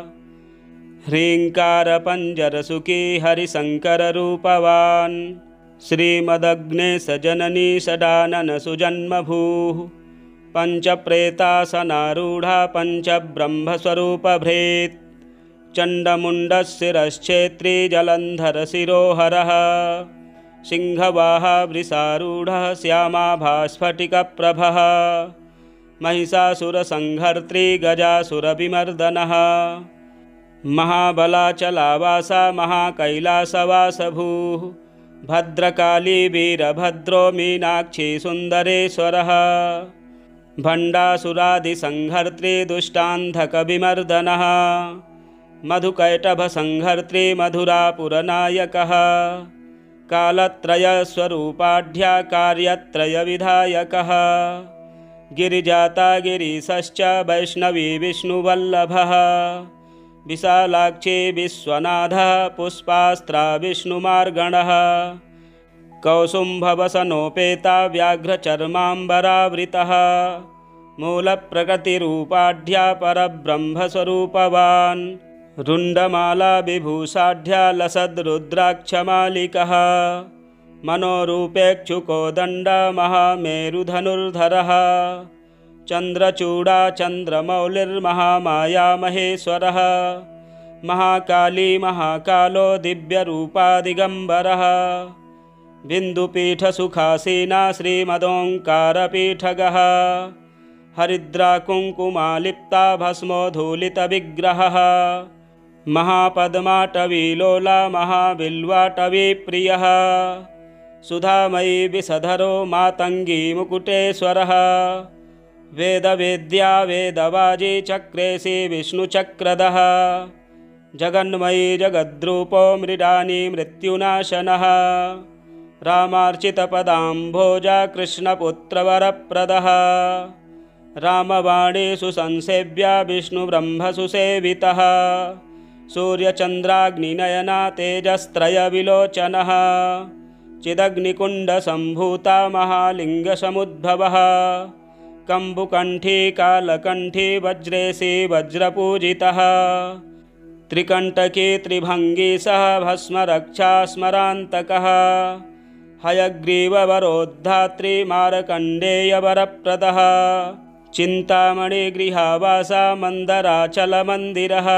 ह्रीङ्कारपञ्जरसुखी हरिशङ्कररूपवान् श्रीमदग्नेशजननी षडाननसुजन्मभूः पञ्चप्रेतासनारूढा पञ्चब्रह्मस्वरूपभृत् चण्डमुण्डशिरश्छेत्री जलन्धरशिरोहरः सिंहवाहः वृषारूढः श्यामाभास्फटिकप्रभः महिषासुरसंहर्त्री गजासुरविमर्दनः महाबलाचलावासा महाकैलासवासभूः भद्रकाली वीरभद्रो मीनाक्षी सुन्दरेश्वरः भण्डासुरादिसंहर्त्री दुष्टान्धकविमर्दनः मधुकैटभसंहर्त्री मधुरापुरनायकः कालत्रयस्वरूपाढ्या कार्यत्रयविधायकः गिरिजाता गिरीशश्च वैष्णवी विष्णुवल्लभः विशालाक्षी विश्वनाथः पुष्पास्त्रा विष्णुमार्गणः कौसुम्भवसनोपेता व्याघ्रचर्माम्बरावृतः मूलप्रकृतिरूपाढ्या परब्रह्मस्वरूपवान् रुण्डमाला विभूषाढ्या लसद्रुद्राक्षमालिकः मनोरूपेक्षुकोदण्ड महामेरुधनुर्धरः चन्द्रचूडा चन्द्रमौलिर्महामाया महेश्वरः महाकाली महाकालो दिव्यरूपा दिगम्बरः बिन्दुपीठसुखासीना श्रीमदोङ्कारपीठगः हरिद्राकुङ्कुमालिप्ता भस्मोद्धूलितविग्रहः महापद्माटवीलोला महाबिल्वाटवीप्रियः सुधामयी विषधरो मातङ्गी मुकुटेश्वरः वेदवेद्या वेदवाजी चक्रेशी विष्णुचक्रधः जगन्मयी जगद्रूपो मृडानी मृत्युनाशनः रामार्चितपदाम्भोजा कृष्णपुत्रवरप्रदः रामवाणी सुसंसेव्या विष्णुब्रह्मसुसेवितः सूर्यचन्द्राग्निनयना तेजस्त्रयविलोचनः चिदग्निकुण्डसम्भूता महालिङ्गसमुद्भवः कम्बुकण्ठी कालकण्ठी वज्रेशी वज्रपूजितः त्रिकण्टकी त्रिभङ्गीसः भस्मरक्षा स्मरान्तकः हयग्रीववरोद्धात्री मार्कण्डेयवरप्रदः चिन्तामणिगृहावासा मन्दराचलमन्दिरः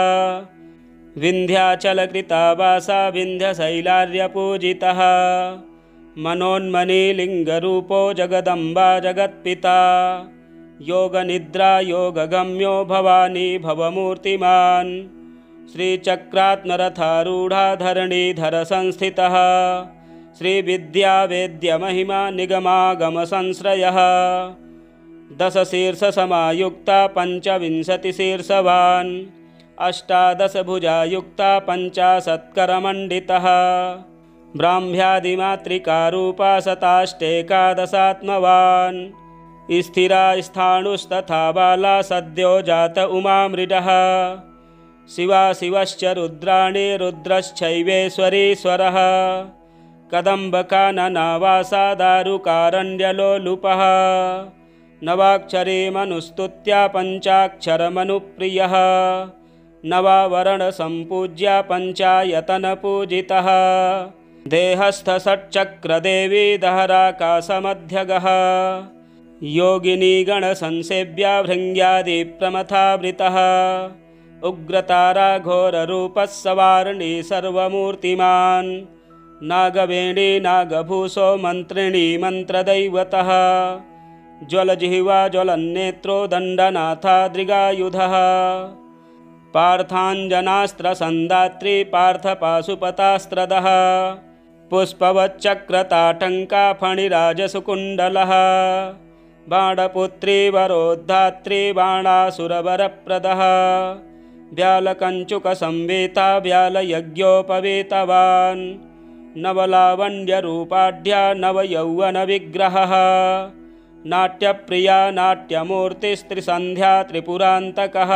विन्ध्याचलकृतावासा विन्ध्यशैलार्यपूजितः मनोन्मनीलिङ्गरूपो जगदम्बा जगत्पिता योगनिद्रा योगगम्यो भवानी भवमूर्तिमान् श्रीचक्रात्मरथारूढा धरणीधरसंस्थितः श्रीविद्यावेद्यमहिमा निगमागमसंश्रयः दशशीर्षसमायुक्ता पञ्चविंशतिशीर्षवान् अष्टादशभुजायुक्ता पञ्चाशत्करमण्डितः ब्राह्म्यादिमातृकारूपा शताष्टेकादशात्मवान् स्थिरा स्थाणुस्तथा बाला सद्यो जात उमामृडः शिवा शिवश्च रुद्राणि रुद्रश्चैवेश्वरीश्वरः कदम्बकाननावासा दारुकारण्यलोलुपः नवाक्षरी मनुस्तुत्या पञ्चाक्षरमनुप्रियः नवावरणसम्पूज्या पञ्चायतनपूजितः देहस्थषट्चक्रदेवी दहराकाशमध्यगः योगिनीगणसंसेव्या भृङ्ग्यादिप्रमथावृतः उग्रतारा घोररूपः सवार्णी सर्वमूर्तिमान् नागवेणी नागभूषो मन्त्रिणी मन्त्रदैवतः ज्वलजिह्वा ज्वलन्नेत्रो दण्डनाथादृगायुधः पार्थाञ्जनास्त्रसन्दात्री पार्थपाशुपतास्त्रदः पुष्पवच्चक्रताटङ्का फणिराजसुकुण्डलः बाणपुत्री वरोद्धात्री बाणासुरवरप्रदः व्यालकञ्चुकसंवेता व्यालयज्ञोपवेतवान् नवलावण्यरूपाढ्या नवयौवनविग्रहः नाट्यप्रिया नाट्यमूर्तिस्त्रिसन्ध्या त्रिपुरान्तकः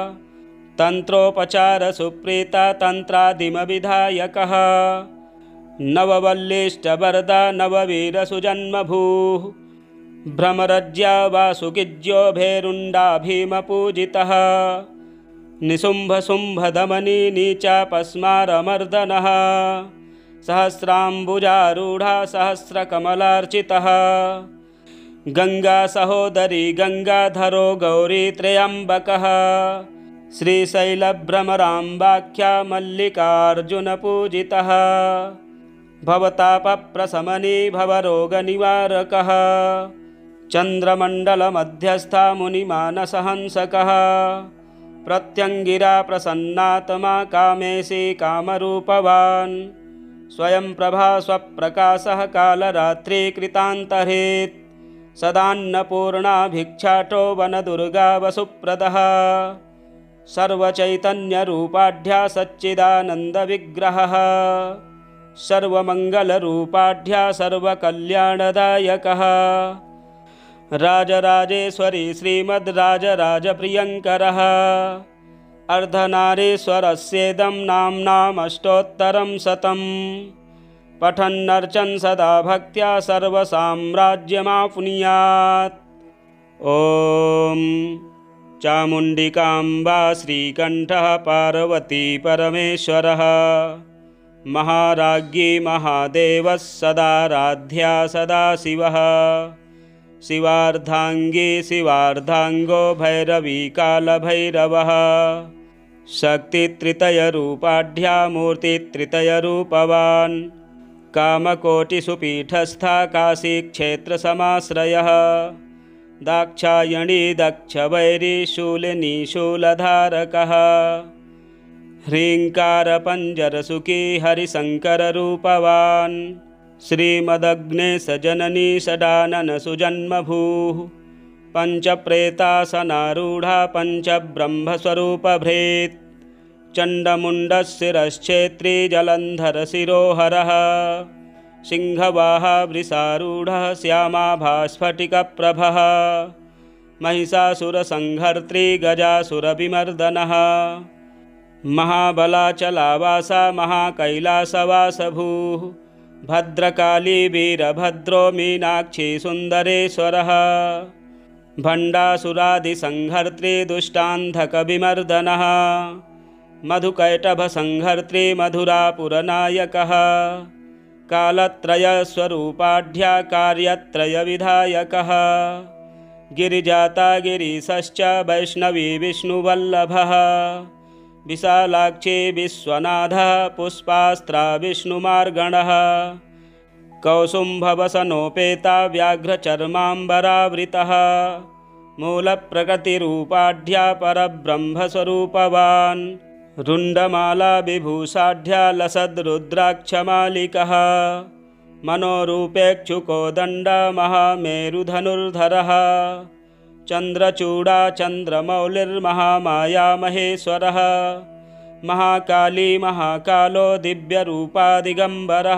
तन्त्रोपचारसुप्रीता तन्त्रादिमविधायकः नववल्लीष्टवरदा नववीरसुजन्मभूः भ्रमरज्या वासुगिज्यो भेरुण्डा भीमपूजितः निशुम्भशुम्भदमनी नीचापस्मारमर्दनः सहस्राम्बुजारूढा सहस्रकमलार्चितः गंगा सहोदरी गंगाधरो गौरी त्र्यंबकः श्रीशैलभ्रमराम्बाख्या मल्लिकार्जुनपूजितः भवतापप्रशमनी भवरोगनिवारकः चन्द्रमण्डलमध्यस्था मुनिमानसहंसकः प्रत्यङ्गिरा प्रसन्नात्मा कामेशी कामरूपवान् स्वयं प्रभा स्वप्रकाशः कालरात्रिकृतान्तरेत् सदान्नपूर्णा भिक्षाटो वनदुर्गा वसुप्रदः सर्वचैतन्यरूपाढ्या सच्चिदानन्दविग्रहः सर्वमङ्गलरूपाढ्या सर्वकल्याणदायकः राजराजेश्वरी श्रीमद्राजराजप्रियङ्करः अर्धनारीश्वरस्येदं नाम्नामष्टोत्तरं शतं पठन्नर्चन् सदा भक्त्या सर्वसाम्राज्यमाप्नुयात्। ॐ चामुण्डिकाम्बा श्रीकण्ठः पार्वती परमेश्वरः महाराज्ञी महादेवः सदाराध्या सदाशिवः शिवार्धाङ्गी शिवार्धाङ्गो भैरवी कालभैरवः शक्तित्रितयरूपाढ्या मूर्तित्रितयरूपवान् कामकोटिसुपीठस्था काशीक्षेत्रसमाश्रयः दाक्षायणी दक्षवैरी शूलिनी शूलधारकः ह्रीङ्कारपञ्जरसुखी हरिशङ्कररूपवान् श्रीमदग्नेशजननी षडाननसुजन्मभूः पञ्चप्रेतासनारूढा पञ्चब्रह्मस्वरूपभृत् चण्डमुण्डशिरश्छेत्री जलन्धरशिरोहरः सिंहवाहा वृषारूढः श्यामाभास्फटिकप्रभः महिषासुरसंहर्त्री गजासुरविमर्दनः महाबलाचलावासा महाकैलासवासभूः भद्रकाली वीरभद्रो मीनाक्षी सुन्दरेश्वरः भण्डासुरादिसंहर्त्री दुष्टान्धकविमर्दनः मधुकैटभसंहर्त्री मधुरापुरनायकः कालत्रयस्वरूपाढ्या कार्यत्रयविधायकः गिरिजाता गिरीशश्च वैष्णवी विष्णुवल्लभः विशालाक्षी विश्वनाथः पुष्पास्त्रा विष्णुमार्गणः कौसुम्भवसनोपेता व्याघ्रचर्माम्बरावृतः मूलप्रकृतिरूपाढ्या परब्रह्मस्वरूपवान् रुण्डमाला विभूषाढ्या लसद्रुद्राक्षमालिकः मनोरूपेक्षुकोदण्ड महामेरुधनुर्धरः चन्द्रचूडा चन्द्रमौलिर्महामाया महेश्वरः महाकाली महाकालो दिव्यरूपा दिगम्बरः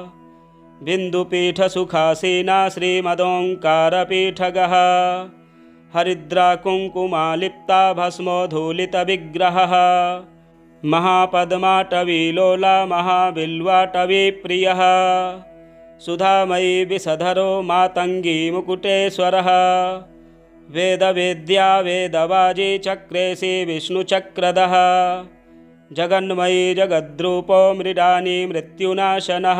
बिन्दुपीठसुखासीना श्रीमदोङ्कारपीठगः हरिद्राकुङ्कुमालिप्ता भस्मोद्धूलितविग्रहः महापद्माटवीलोला महाबिल्वाटवीप्रियः सुधामयी विषधरो मातङ्गी मुकुटेश्वरः वेदवेद्या वेदवाजी चक्रेशी विष्णुचक्रधः जगन्मयी जगद्रूपो मृडानी मृत्युनाशनः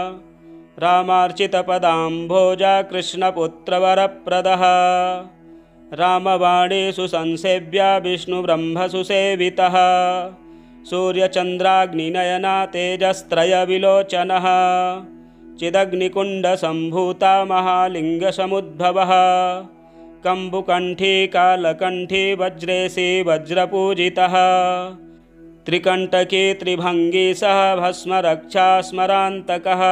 रामार्चितपदाम्भोजा कृष्णपुत्रवरप्रदः रामवाणीषु संसेव्या विष्णुब्रह्मसुसेवितः सूर्यचन्द्राग्निनयना तेजस्त्रयविलोचनः चिदग्निकुण्डसम्भूता महालिङ्गसमुद्भवः कम्बुकण्ठी कालकण्ठी वज्रेशी वज्रपूजितः त्रिकण्टकी त्रिभङ्गीसः भस्मरक्षा स्मरान्तकः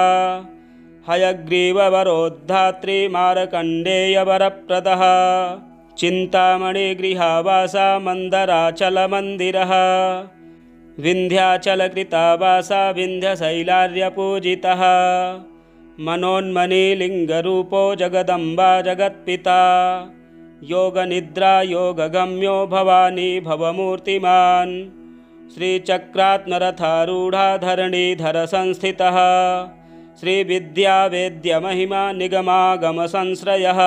हयग्रीववरोद्धात्री मार्कण्डेयवरप्रदः चिन्तामणिगृहावासा मन्दराचलमन्दिरः विन्ध्याचलकृतावासा विन्ध्यशैलार्यपूजितः मनोन्मनीलिङ्गरूपो जगदम्बा जगत्पिता योगनिद्रा योगगम्यो भवानी भवमूर्तिमान् श्रीचक्रात्मरथारूढा धरणीधरसंस्थितः श्रीविद्यावेद्यमहिमा निगमागमसंश्रयः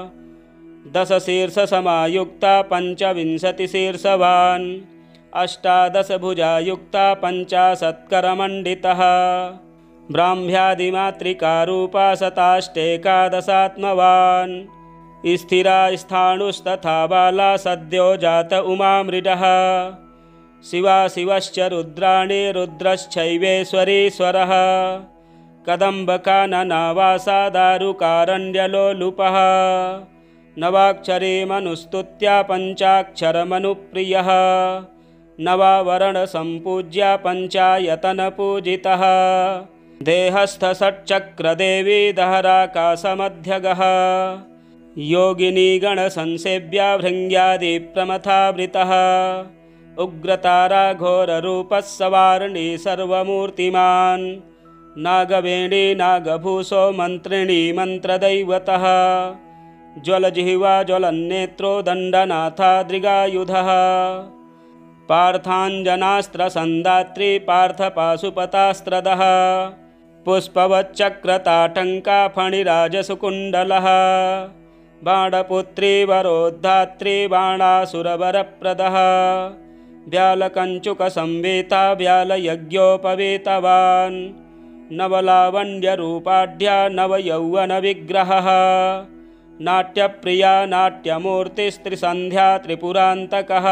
दशशीर्षसमायुक्ता पञ्चविंशतिशीर्षवान् अष्टादशभुजायुक्ता पञ्चाशत्करमण्डितः ब्राह्म्यादिमातृकारूपा शताष्टेकादशात्मवान् स्थिरा स्थाणुस्तथा बाला सद्यो जात उमामृडः शिवा शिवश्च रुद्राणि रुद्रश्चैवेश्वरीश्वरः कदम्बकाननावासा दारुकारण्यलोलुपः नवाक्षरीमनुस्तुत्या पञ्चाक्षरमनुप्रियः नवावरणसम्पूज्या पञ्चायतनपूजितः देहस्थषट्चक्रदेवी दहराकाशमध्यगः योगिनीगणसंसेव्या भृङ्ग्यादिप्रमथावृतः उग्रतारा घोररूपः सवारिणी सर्वमूर्तिमान् नागवेणी नागभूषो मन्त्रिणी मन्त्रदैवतः ज्वलजिह्वा ज्वलन्नेत्रो दण्डनाथाद्रिगायुधः पार्थाञ्जनास्त्रसन्दात्री पार्थपाशुपतास्त्रदः पुष्पवच्चक्रताटङ्का फणिराजसुकुण्डलः बाणपुत्री वरोद्धात्री बाणासुरवरप्रदः व्यालकञ्चुकसंवेता व्यालयज्ञोपवेतवान् नवलावण्यरूपाढ्या नवयौवनविग्रहः नाट्यप्रिया नाट्यमूर्तिस्त्रिसन्ध्या त्रिपुरान्तकः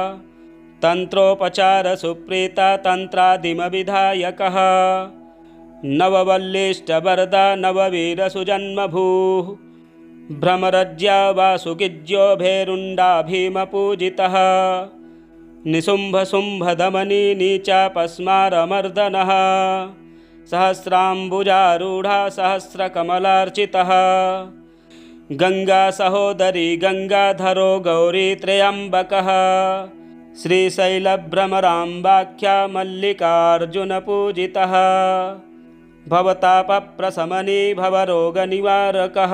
तन्त्रोपचारसुप्रीता तन्त्रादिमविधायकः नववल्लीष्टवरदा नववीरसुजन्मभूः भ्रमरज्या वासुकिज्यो भेरुण्डा भीमपूजितः निशुम्भशुम्भदमनी नीचापस्मारमर्दनः सहस्राम्बुजारूढा सहस्रकमलार्चितः गंगा सहोदरी गंगाधरो गौरी त्र्यंबकः श्रीशैलभ्रमराम्बाख्या मल्लिकार्जुनपूजितः भवतापप्रशमनी भवरोगनिवारकः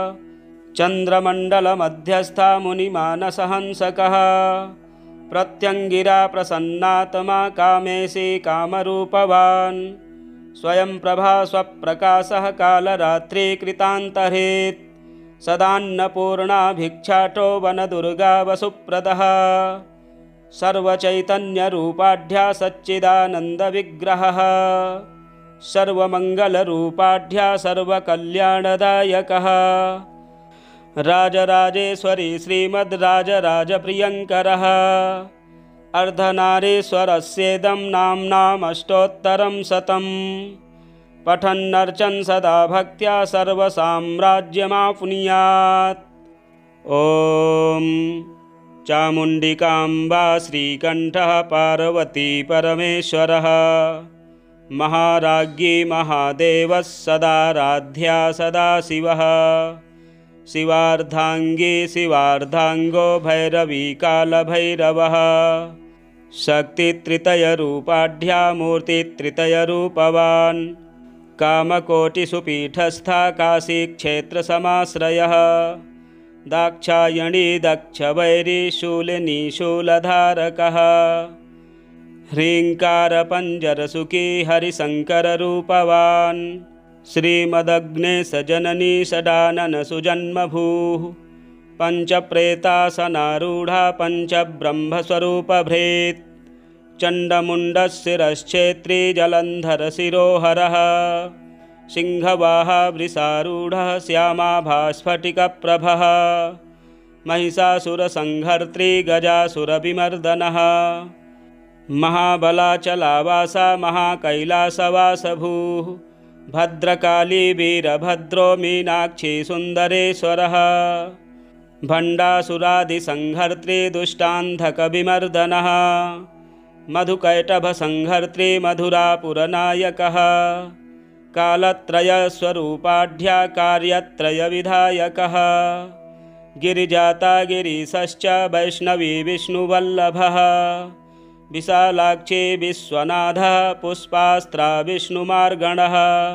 चन्द्रमण्डलमध्यस्था मुनिमानसहंसकः प्रत्यङ्गिरा प्रसन्नात्मा कामेशी कामरूपवान् स्वयं प्रभा स्वप्रकाशः कालरात्रिकृतान्तरेत् सदान्नपूर्णा भिक्षाटो वनदुर्गा वसुप्रदः सर्वचैतन्यरूपाढ्या सच्चिदानन्दविग्रहः सर्वमङ्गलरूपाढ्या सर्वकल्याणदायकः राजराजेश्वरी श्रीमद्राजराजप्रियङ्करः अर्धनारीश्वरस्येदं नाम्नामष्टोत्तरं शतम् पठन्नर्चन् सदा भक्त्या सर्वसाम्राज्यमाप्नुयात्। ॐ चामुण्डिकाम्बा श्रीकण्ठः पार्वती परमेश्वरः महाराज्ञी महादेवः सदाराध्या सदाशिवः शिवार्धाङ्गी शिवार्धाङ्गो भैरवी कालभैरवः शक्तित्रितयरूपाढ्या मूर्तित्रितयरूपवान् कामकोटिसुपीठस्था काशीक्षेत्रसमाश्रयः दाक्षायणी दक्षवैरी शूलिनी शूलधारकः ह्रीङ्कारपञ्जरसुखी हरिशङ्कररूपवान् श्रीमदग्नेशजननी षडाननसुजन्मभूः पञ्चप्रेतासनारूढा पञ्चब्रह्मस्वरूपभृत् चण्डमुण्डशिरश्चेत्री जलन्धरशिरोहरः सिंहवाहा वृषारूढः श्यामाभास्फटिकप्रभः महिषासुरसंहर्त्री गजासुरविमर्दनः महाबलाचलावासा महाकैलासवासभूः भद्रकाली वीरभद्रो मीनाक्षी सुन्दरेश्वरः भण्डासुरादिसंहर्त्री दुष्टान्धकविमर्दनः मधुकैटभसंहर्त्री मधुरापुरनायकः कालत्रयस्वरूपाढ्या कार्यत्रयविधायकः गिरिजाता गिरीशश्च वैष्णवी विष्णुवल्लभः विशालाक्षी विश्वनाथः पुष्पास्त्रा विष्णुमार्गणः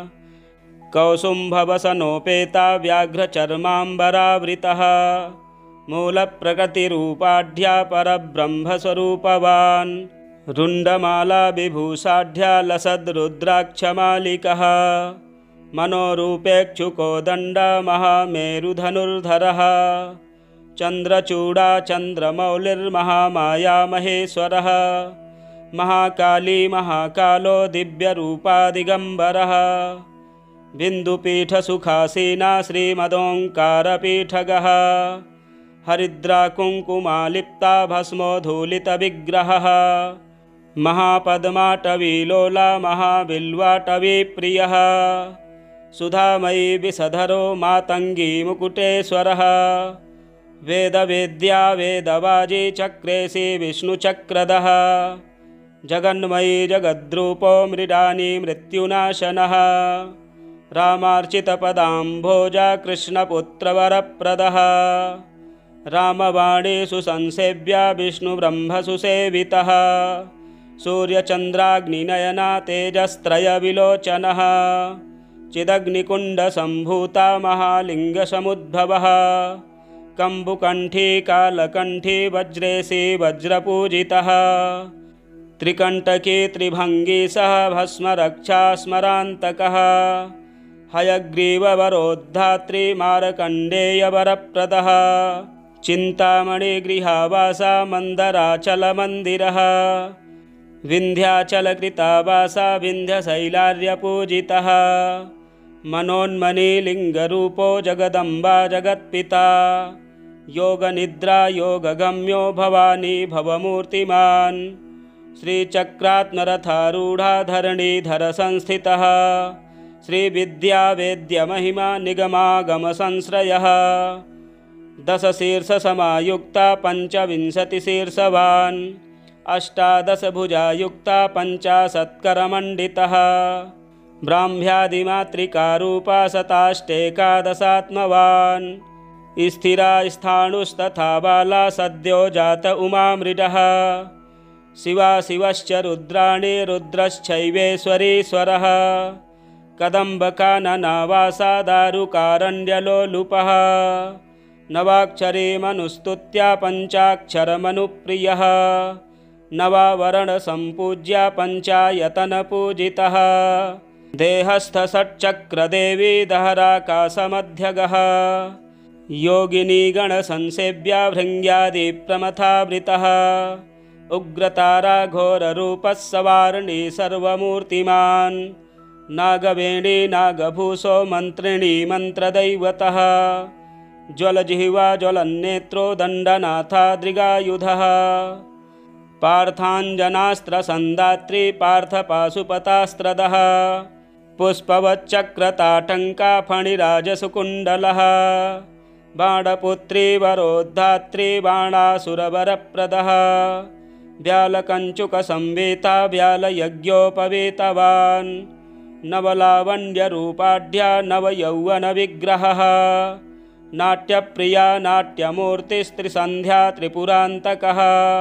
कौसुम्भवसनोपेता व्याघ्रचर्माम्बरावृतः मूलप्रकृतिरूपाढ्या परब्रह्मस्वरूपवान् रुण्डमाला विभूषाढ्या लसद्रुद्राक्षमालिकः मनोरूपेक्षुको दण्ड महामेरुधनुर्धरः चन्द्रचूडा चन्द्रमौलिर्महामाया महेश्वरः महाकाली महाकालो दिव्यरूपा दिगम्बरः बिन्दुपीठसुखासीना श्रीमदोङ्कारपीठगः हरिद्राकुङ्कुमालिप्ता भस्मोद्धूलितविग्रहः महापद्माटवीलोला महाबिल्वाटवीप्रियः सुधामयी विषधरो मातङ्गी मुकुटेश्वरः वेदवेद्या वेदवाजी चक्रेशी विष्णुचक्रधः जगन्मयी जगद्रूपो मृडानी मृत्युनाशनः रामार्चितपदाम्भोजा कृष्णपुत्रवरप्रदः रामवाणीषु संसेव्या विष्णुब्रह्मसुसेवितः सूर्यचन्द्राग्निनयना तेजस्त्रयविलोचनः चिदग्निकुण्डसम्भूता महालिङ्गसमुद्भवः कम्बुकण्ठी कालकण्ठी वज्रेशी वज्रपूजितः त्रिकण्टकी त्रिभङ्गी सह भस्मरक्षा स्मरान्तकः हयग्रीववरोद्धात्री मार्कण्डेयवरप्रदः चिन्तामणिगृहावासा मन्दराचलमन्दिरः विन्ध्याचलकृतावासा विन्ध्यशैलार्यपूजितः मनोन्मनीलिङ्गरूपो जगदम्बा जगत्पिता योगनिद्रा योगगम्यो भवानी भवमूर्तिमान् श्रीचक्रात्मरथारूढा धरणीधर संस्थितः श्रीविद्यावेद्यमहिमा निगमागमसंश्रयः दशशीर्षसमायुक्ता पञ्चविंशतिशीर्षवान् अष्टादशभुजायुक्ता पञ्चाशत्करमण्डितः ब्राह्म्यादिमातृकारूपा शताष्टेकादशात्मवान् स्थिरा स्थाणुस्तथा बाला सद्यो जात उमामृडः शिवा शिवश्च रुद्राणि रुद्रश्चैवेश्वरीश्वरः कदम्बकाननावासा दारुकारण्यलोलुपः नवाक्षरी मनुस्तुत्या पञ्चाक्षरमनुप्रियः नवावरणसम्पूज्या पञ्चायतनपूजितः देहस्थषट्चक्रदेवी दहराकाशमध्यगः योगिनीगणसंसेव्या भृङ्ग्यादिप्रमथावृतः उग्रतारा घोररूपः सवारिणी सर्वमूर्तिमान् नागवेणी नागभूषो मन्त्रिणी मन्त्रदैवतः ज्वलजिह्वा ज्वलन्नेत्रो दण्डनाथादृगायुधः पार्थाञ्जनास्त्रसन्दात्री पार्थपाशुपतास्त्रदः पुष्पवच्चक्रताटङ्का फणिराजसुकुण्डलः बाणपुत्री वरोद्धात्री बाणासुरवरप्रदः व्यालकञ्चुकसंवेता व्यालयज्ञोपवेतवान् नवलावण्यरूपाढ्या नवयौवनविग्रहः नाट्यप्रिया नाट्यमूर्तिस्त्रिसन्ध्या त्रिपुरान्तकः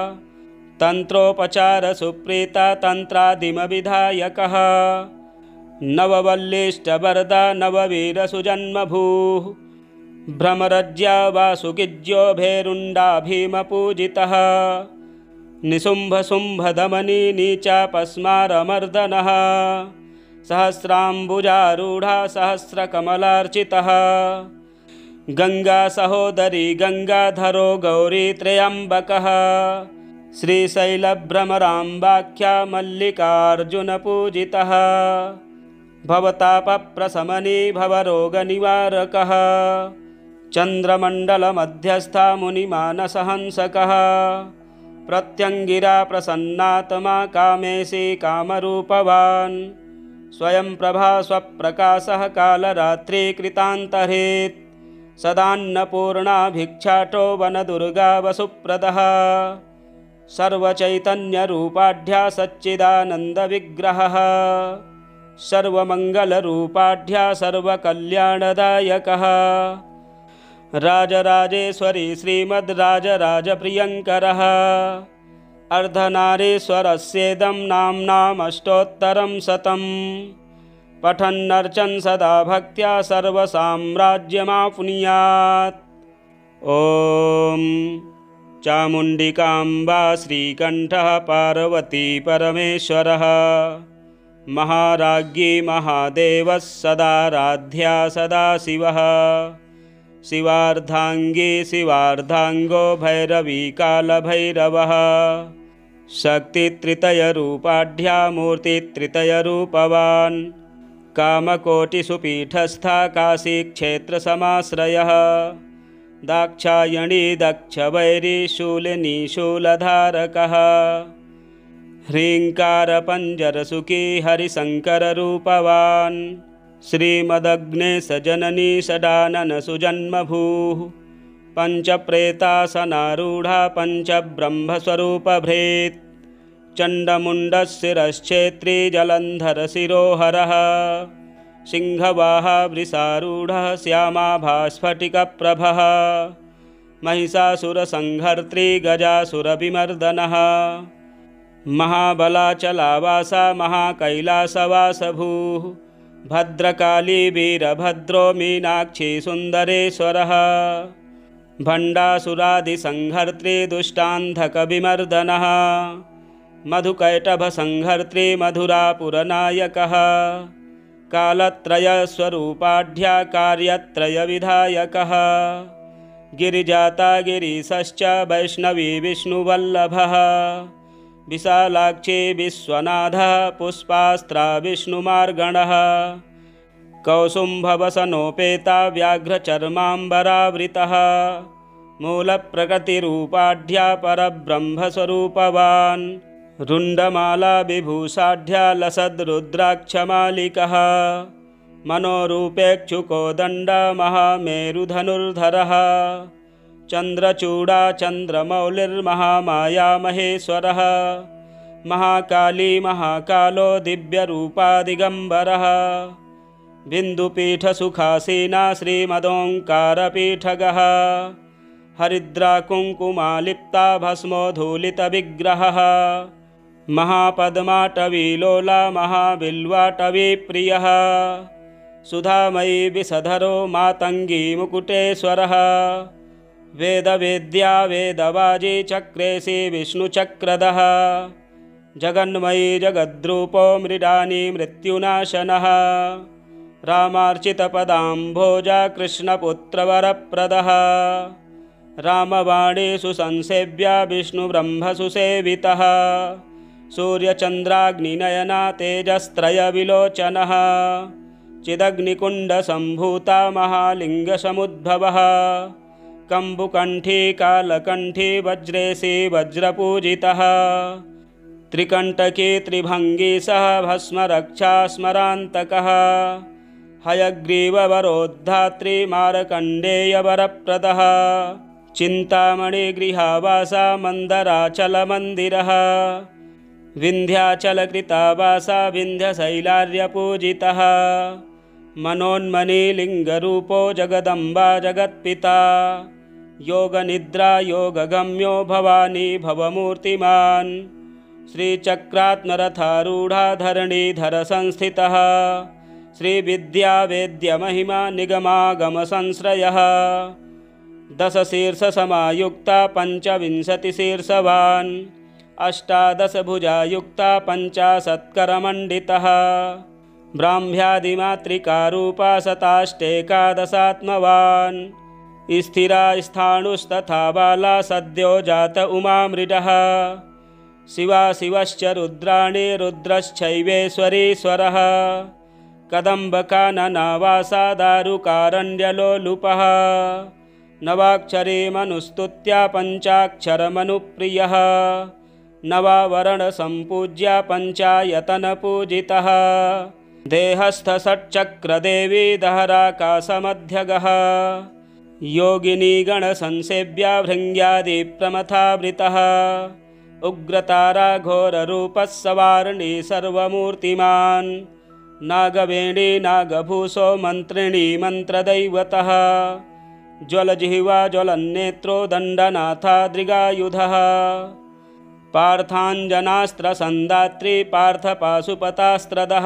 तन्त्रोपचारसुप्रीता तन्त्रादिमविधायकः नववल्लिष्टवरदा नववीरसुजन्मभूः भ्रमरज्या वासुकिज्यो भेरुण्डा भीमपूजितः निशुम्भशुम्भदमनी नीचापस्मारमर्दनः सहस्राम्बुजारूढा सहस्रकमलार्चितः गङ्गासहोदरी गङ्गाधरो गौरी त्र्यम्बकः श्रीशैलभ्रमराम्बाख्या मल्लिकार्जुनपूजितः भवतापप्रशमनी भवरोगनिवारकः चन्द्रमण्डलमध्यस्था मुनिमानसहंसकः प्रत्यङ्गिरा प्रसन्नात्मा कामेशी कामरूपवान् स्वयं प्रभा स्वप्रकाशः कालरात्रिकृतान्तरेत् सदान्नपूर्णा भिक्षाटो वनदुर्गा वसुप्रदः सर्वचैतन्यरूपाढ्या सच्चिदानन्दविग्रहः सर्वमङ्गलरूपाढ्या सर्वकल्याणदायकः राजराजेश्वरी श्रीमद्राजराजप्रियङ्करः अर्धनारीश्वरस्येदं नाम्नामष्टोत्तरं शतं पठन्नर्चन् सदा भक्त्या सर्वसाम्राज्यमाप्नुयात्। ॐ चामुण्डिकाम्बा श्रीकण्ठः पार्वती परमेश्वरः महाराज्ञी महादेवः सदाराध्या सदाशिवः शिवार्धाङ्गी शिवार्धाङ्गो भैरवी कालभैरवः शक्तित्रितयरूपाढ्या मूर्तित्रितयरूपवान् कामकोटिसुपीठस्था काशीक्षेत्रसमाश्रयः दाक्षायणी दक्षवैरी शूलिनी शूलधारकः ह्रीङ्कारपञ्जरसुखी हरिशङ्कररूपवान् श्रीमदग्नेशजननी षडाननसुजन्मभूः पञ्चप्रेतासनारूढा पञ्चब्रह्मस्वरूपभृत् चण्डमुण्डशिरश्छेत्री जलन्धरशिरोहरः सिंहवाहा वृषारूढः श्यामाभास्फटिकप्रभः महिषासुरसंहर्त्री गजासुरविमर्दनः महाबलाचलावासा महाकैलासवासभूः भद्रकाली वीरभद्रो मीनाक्षी सुन्दरेश्वरः भण्डासुरादिसंहर्त्री दुष्टान्धकविमर्दनः मधुकैटभसंहर्त्री मधुरापुरनायकः कालत्रयस्वरूपाढ्या कार्यत्रयविधायकः गिरिजाता गिरीशश्च वैष्णवी विष्णुवल्लभः विशालाक्षी विश्वनाथः पुष्पास्त्रा विष्णुमार्गणः कौसुम्भवसनोपेता व्याघ्रचर्माम्बरावृतः मूलप्रकृतिरूपाढ्या परब्रह्मस्वरूपवान् रुण्डमाला विभूषाढ्या लसद्रुद्राक्षमालिकः मनोरूपेक्षुकोदण्ड महामेरुधनुर्धरः चन्द्रचूडा चन्द्रमौलिर्महामाया महेश्वरः महाकाली महाकालो दिव्यरूपा दिगम्बरः बिन्दुपीठसुखासीना श्रीमदोङ्कारपीठगः हरिद्राकुङ्कुमालिप्ता भस्मोधूलितविग्रहः महापद्माटवीलोला महाबिल्वाटवीप्रियः सुधामयी विषधरो मातङ्गी मुकुटेश्वरः वेदवेद्या वेदवाजी चक्रेशी विष्णुचक्रधः जगन्मयी जगद्रूपो मृडानी मृत्युनाशनः रामार्चितपदाम्भोजा कृष्णपुत्रवरप्रदः रामवाणी सुसंसेव्या विष्णुब्रह्मसुसेवितः सूर्यचन्द्राग्निनयना तेजस्त्रयविलोचनः चिदग्निकुण्डसम्भूता महालिङ्गसमुद्भवः कम्बुकण्ठी कालकण्ठी वज्रेशी वज्रपूजितः त्रिकण्टकी त्रिभङ्गी सह भस्मरक्षा स्मरान्तकः हयग्रीववरोद्धात्री मार्कण्डेयवरप्रदः चिन्तामणिगृहावासा मन्दराचलमन्दिरः विन्ध्याचलकृतावासा विन्ध्यशैलार्यपूजितः मनोन्मनीलिङ्गरूपो जगदम्बा जगत्पिता योगनिद्रा योगगम्यो भवानी भवमूर्तिमान् श्रीचक्रात्मरथारूढा धरणीधरसंस्थितः श्रीविद्यावेद्यमहिमा निगमागमसंश्रयः दशशीर्षसमायुक्ता पञ्चविंशतिशीर्षवान् अष्टादशभुजायुक्ता पञ्चाशत्करमण्डितः ब्राह्म्यादिमातृकारूपा शताष्टेकादशात्मवान् स्थिरा स्थाणुस्तथा बाला सद्यो जात उमामृडः शिवा शिवश्च रुद्राणि रुद्रश्चैवेश्वरीश्वरः कदम्बकाननावासा दारुकारण्यलोलुपः नवाक्षरी मनुस्तुत्या पञ्चाक्षरमनुप्रियः नवावरणसम्पूज्या पञ्चायतनपूजितः देहस्थषट्चक्रदेवी दहराकाशमध्यगः योगिनीगणसंसेव्या भृङ्ग्यादिप्रमथावृतः उग्रतारा घोररूपः सवार्णी सर्वमूर्तिमान् नागवेणी नागभूषो मन्त्रिणी मन्त्रदैवतः ज्वलजिह्वा ज्वलन्नेत्रो दण्डनाथादृगायुधः पार्थाञ्जनास्त्रसन्दात्री पार्थपाशुपतास्त्रदः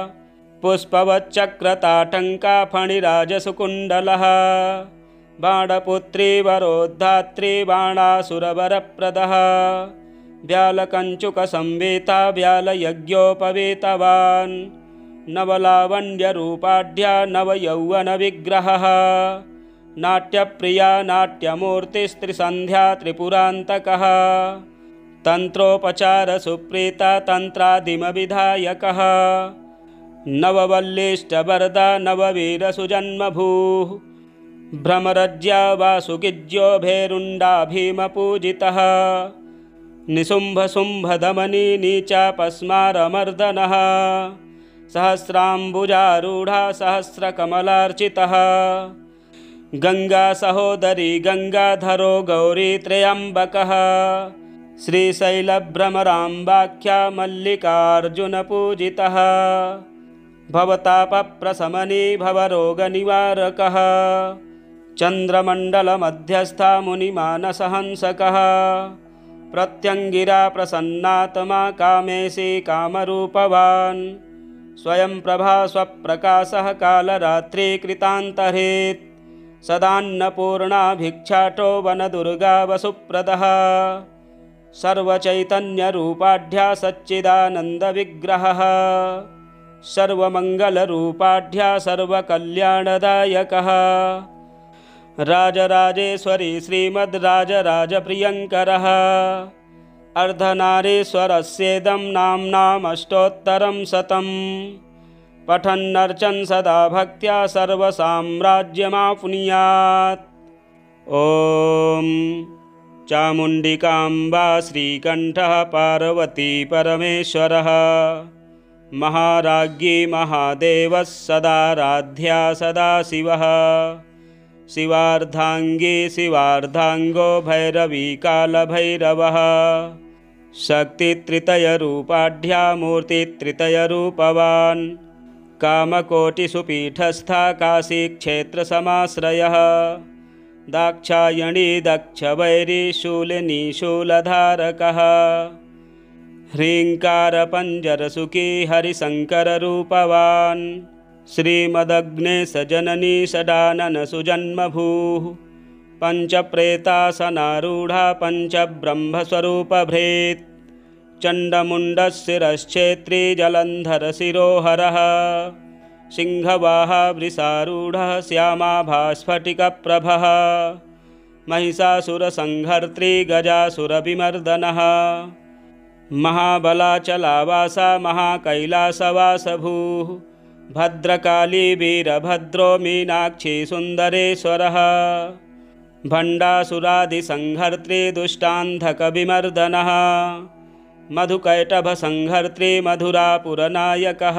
पुष्पवच्चक्रताटङ्का फणिराजसुकुण्डलः बाणपुत्री वरोद्धात्री बाणासुरवरप्रदः व्यालकञ्चुकसंवेता व्यालयज्ञोपवेतवान् नवलावण्यरूपाढ्या नवयौवनविग्रहः नाट्यप्रिया नाट्यमूर्तिस्त्रिसन्ध्या त्रिपुरान्तकः तन्त्रोपचारसुप्रीता तन्त्रादिमविधायकः नववल्लिष्टवरदा नववीरसुजन्मभूः भ्रमरज्या वासुकिज्यो भेरुण्डा भीमपूजितः निशुम्भशुम्भदमनी नीचापस्मारमर्दनः सहस्राम्बुजारूढा सहस्रकमलार्चितः गङ्गासहोदरी गङ्गाधरो गौरीत्रयम्बकः श्रीशैलभ्रमराम्बाख्या मल्लिकार्जुनपूजितः भवतापप्रशमनी भवरोगनिवारकः चन्द्रमण्डलमध्यस्था मुनिमानसहंसकः प्रत्यङ्गिरा प्रसन्नात्मा कामेशी कामरूपवान् स्वयं प्रभा स्वप्रकाशः कालरात्रिकृतान्तरेत् सदान्नपूर्णा भिक्षाटो वनदुर्गा वसुप्रदः सर्वचैतन्यरूपाढ्या सच्चिदानन्दविग्रहः सर्वमङ्गलरूपाढ्या सर्वकल्याणदायकः राजराजेश्वरी श्रीमद्राजराजप्रियङ्करः अर्धनारीश्वरस्येदं नाम्नामष्टोत्तरं शतं पठन्नर्चन् सदा भक्त्या सर्वसाम्राज्यमाप्नुयात्। ॐ चामुण्डिकाम्बा श्रीकण्ठः पार्वती परमेश्वरः महाराज्ञी महादेवः सदाराध्या सदाशिवः शिवार्धाङ्गी शिवार्धाङ्गो भैरवी कालभैरवः शक्तित्रितयरूपाढ्या मूर्तित्रितयरूपवान् कामकोटिसुपीठस्था काशीक्षेत्रसमाश्रयः दाक्षायणी दक्षवैरी शूलिनी शूलधारकः ह्रीङ्कारपञ्जरसुखी हरिशङ्कररूपवान् श्रीमदग्नेशजननी षडाननसुजन्मभूः पञ्चप्रेतासनारूढा पञ्चब्रह्मस्वरूपभृत् चण्डमुण्डशिरश्छेत्री जलन्धरशिरोहरः सिंहवाहा वृषारूढः श्यामाभास्फटिकप्रभः महिषासुरसंहर्त्री गजासुरविमर्दनः महाबलाचलावासा महाकैलासवासभूः भद्रकाली वीरभद्रो मीनाक्षी सुन्दरेश्वरः भण्डासुरादिसंहर्त्री दुष्टान्धकविमर्दनः मधुकैटभसंहर्त्री मधुरापुरनायकः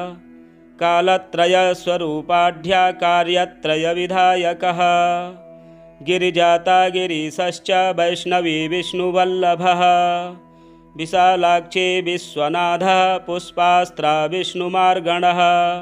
कालत्रयस्वरूपाढ्या कार्यत्रयविधायकः गिरिजाता गिरीशश्च वैष्णवी विष्णुवल्लभः विशालाक्षी विश्वनाथः पुष्पास्त्रा विष्णुमार्गणः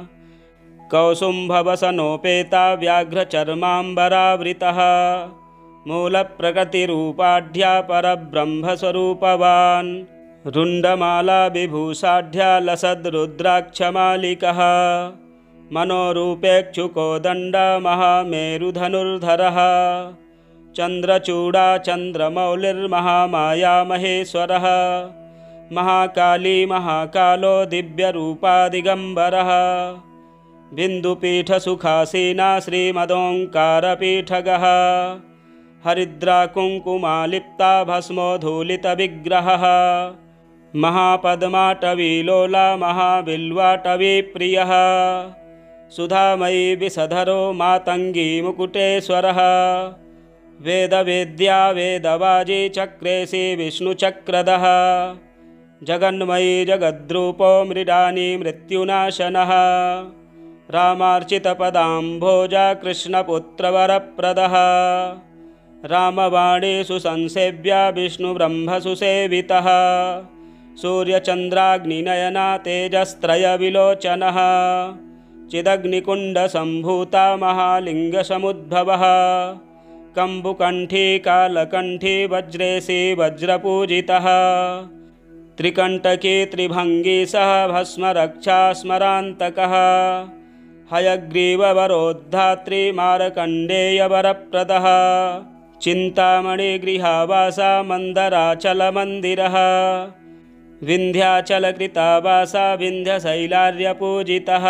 कौसुम्भवसनोपेता व्याघ्रचर्माम्बरावृतः मूलप्रकृतिरूपाढ्या परब्रह्मस्वरूपवान् रुण्डमाला विभूषाढ्या लसद्रुद्राक्षमालिकः मनोरूपेक्षुकोदण्ड महामेरुधनुर्धरः चन्द्रचूडा चन्द्रमौलिर्महामाया महेश्वरः महाकाली महाकालो दिव्यरूपा दिगम्बरः बिन्दुपीठसुखासीना श्रीमदोङ्कारपीठगः हरिद्राकुङ्कुमालिप्ता भस्मोद्धूलितविग्रहः महापद्माटवीलोला महाबिल्वाटवीप्रियः सुधामयी विषधरो मातङ्गी मुकुटेश्वरः वेदवेद्या वेदवाजी चक्रेशी विष्णुचक्रधः जगन्मयी जगद्रूपो मृडानी मृत्युनाशनः रामार्चितपदाम्भोजा कृष्णपुत्रवरप्रदः रामवाणीषु संसेव्या विष्णुब्रह्मसुसेवितः सूर्यचन्द्राग्निनयना तेजस्त्रयविलोचनः चिदग्निकुण्डसम्भूता महालिङ्गसमुद्भवः कम्बुकण्ठी कालकण्ठी वज्रेशी वज्रपूजितः त्रिकण्टकी त्रिभङ्गीसः भस्मरक्षा स्मरान्तकः हयग्रीववरोद्धात्री मार्कण्डेयवरप्रदः चिन्तामणिगृहावासा मन्दराचलमन्दिरः विन्ध्याचलकृतावासा विन्ध्यशैलार्यपूजितः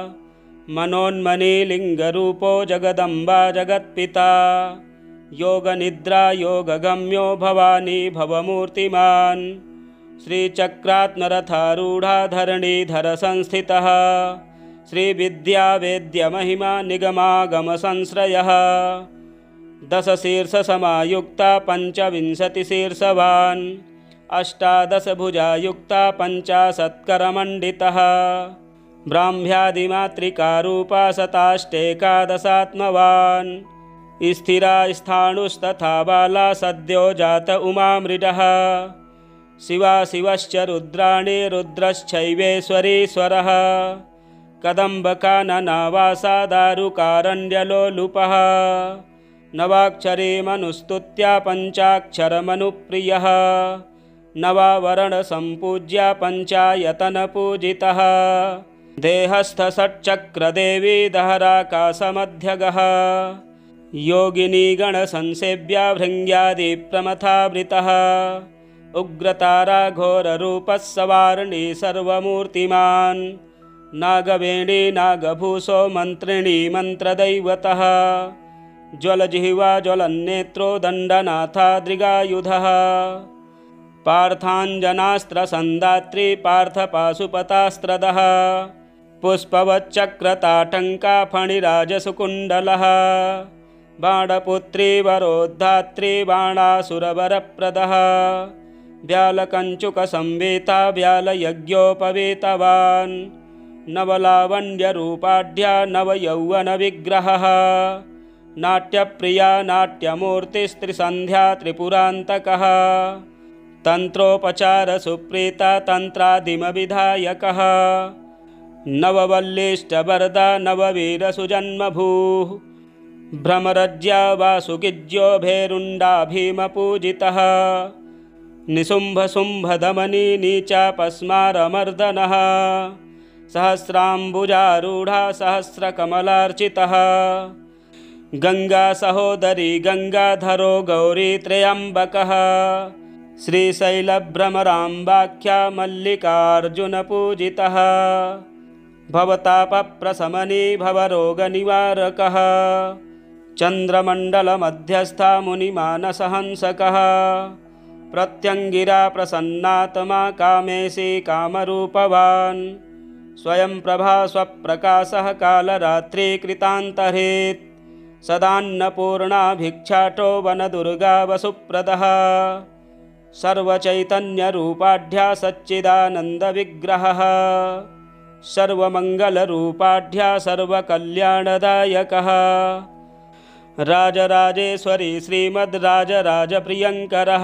मनोन्मनीलिङ्गरूपो जगदम्बा जगत्पिता योगनिद्रा योगगम्यो भवानी भवमूर्तिमान् श्रीचक्रात्मरथारूढा धरणीधरसंस्थितः श्रीविद्यावेद्यमहिमा निगमागमसंश्रयः दशशीर्षसमायुक्ता पञ्चविंशतिशीर्षवान् अष्टादशभुजायुक्ता पञ्चाशत्करमण्डितः ब्राह्म्यादिमातृकारूपा शताष्टेकादशात्मवान् स्थिरा स्थाणुस्तथा बाला सद्यो जात उमामृडः शिवा शिवश्च रुद्राणि रुद्रश्चैवेश्वरीश्वरः कदम्बकाननावासा दारुकारण्यलोलुपः नवाक्षरी मनुस्तुत्या पञ्चाक्षरमनुप्रियः नवावरणसम्पूज्या पञ्चायतनपूजितः देहस्थषट्चक्रदेवी दहराकाशमध्यगः योगिनीगणसंसेव्या भृङ्ग्यादिप्रमथावृतः उग्रतारा घोररूपः सवार्णी सर्वमूर्तिमान् नागवेणी नागभूषो मन्त्रिणी मन्त्रदैवतः ज्वलजिह्वा ज्वलन्नेत्रो दण्डनाथादृगायुधः पार्थाञ्जनास्त्रसन्दात्री पार्थपाशुपतास्त्रदः पुष्पवच्चक्रताटङ्का फणिराजसुकुण्डलः बाणपुत्री वरोद्धात्री बाणासुरवरप्रदः व्यालकञ्चुकसंवेता व्यालयज्ञोपवेतवान् नवलावण्यरूपाढ्या नवयौवनविग्रहः नाट्यप्रिया नाट्यमूर्तिस्त्रिसन्ध्या त्रिपुरान्तकः तन्त्रोपचारसुप्रीता तन्त्रादिमविधायकः नववल्लीष्टवरदा नववीरसुजन्मभूः भ्रमरज्या वासुकिज्यो भेरुण्डा भीमपूजितः निशुम्भशुम्भदमनी नीचापस्मारमर्दनः सहस्राम्बुजारूढा सहस्रकमलार्चितः गंगा सहोदरी गंगाधरो गौरी त्रयंबकः श्रीशैलभ्रमराम्बाख्या मल्लिकार्जुनपूजितः भवतापप्रशमनी भवरोगनिवारकः चन्द्रमण्डलमध्यस्था मुनिमानसहंसकः प्रत्यङ्गिरा प्रसन्नात्मा कामेशी कामरूपवान् स्वयं प्रभा स्वप्रकाशः कालरात्रिकृतान्तरेत् सदान्नपूर्णा भिक्षाटो वनदुर्गा वसुप्रदः सर्वचैतन्यरूपाढ्या सच्चिदानन्दविग्रहः सर्वमङ्गलरूपाढ्या सर्वकल्याणदायकः राजराजेश्वरी श्रीमद्राजराजप्रियङ्करः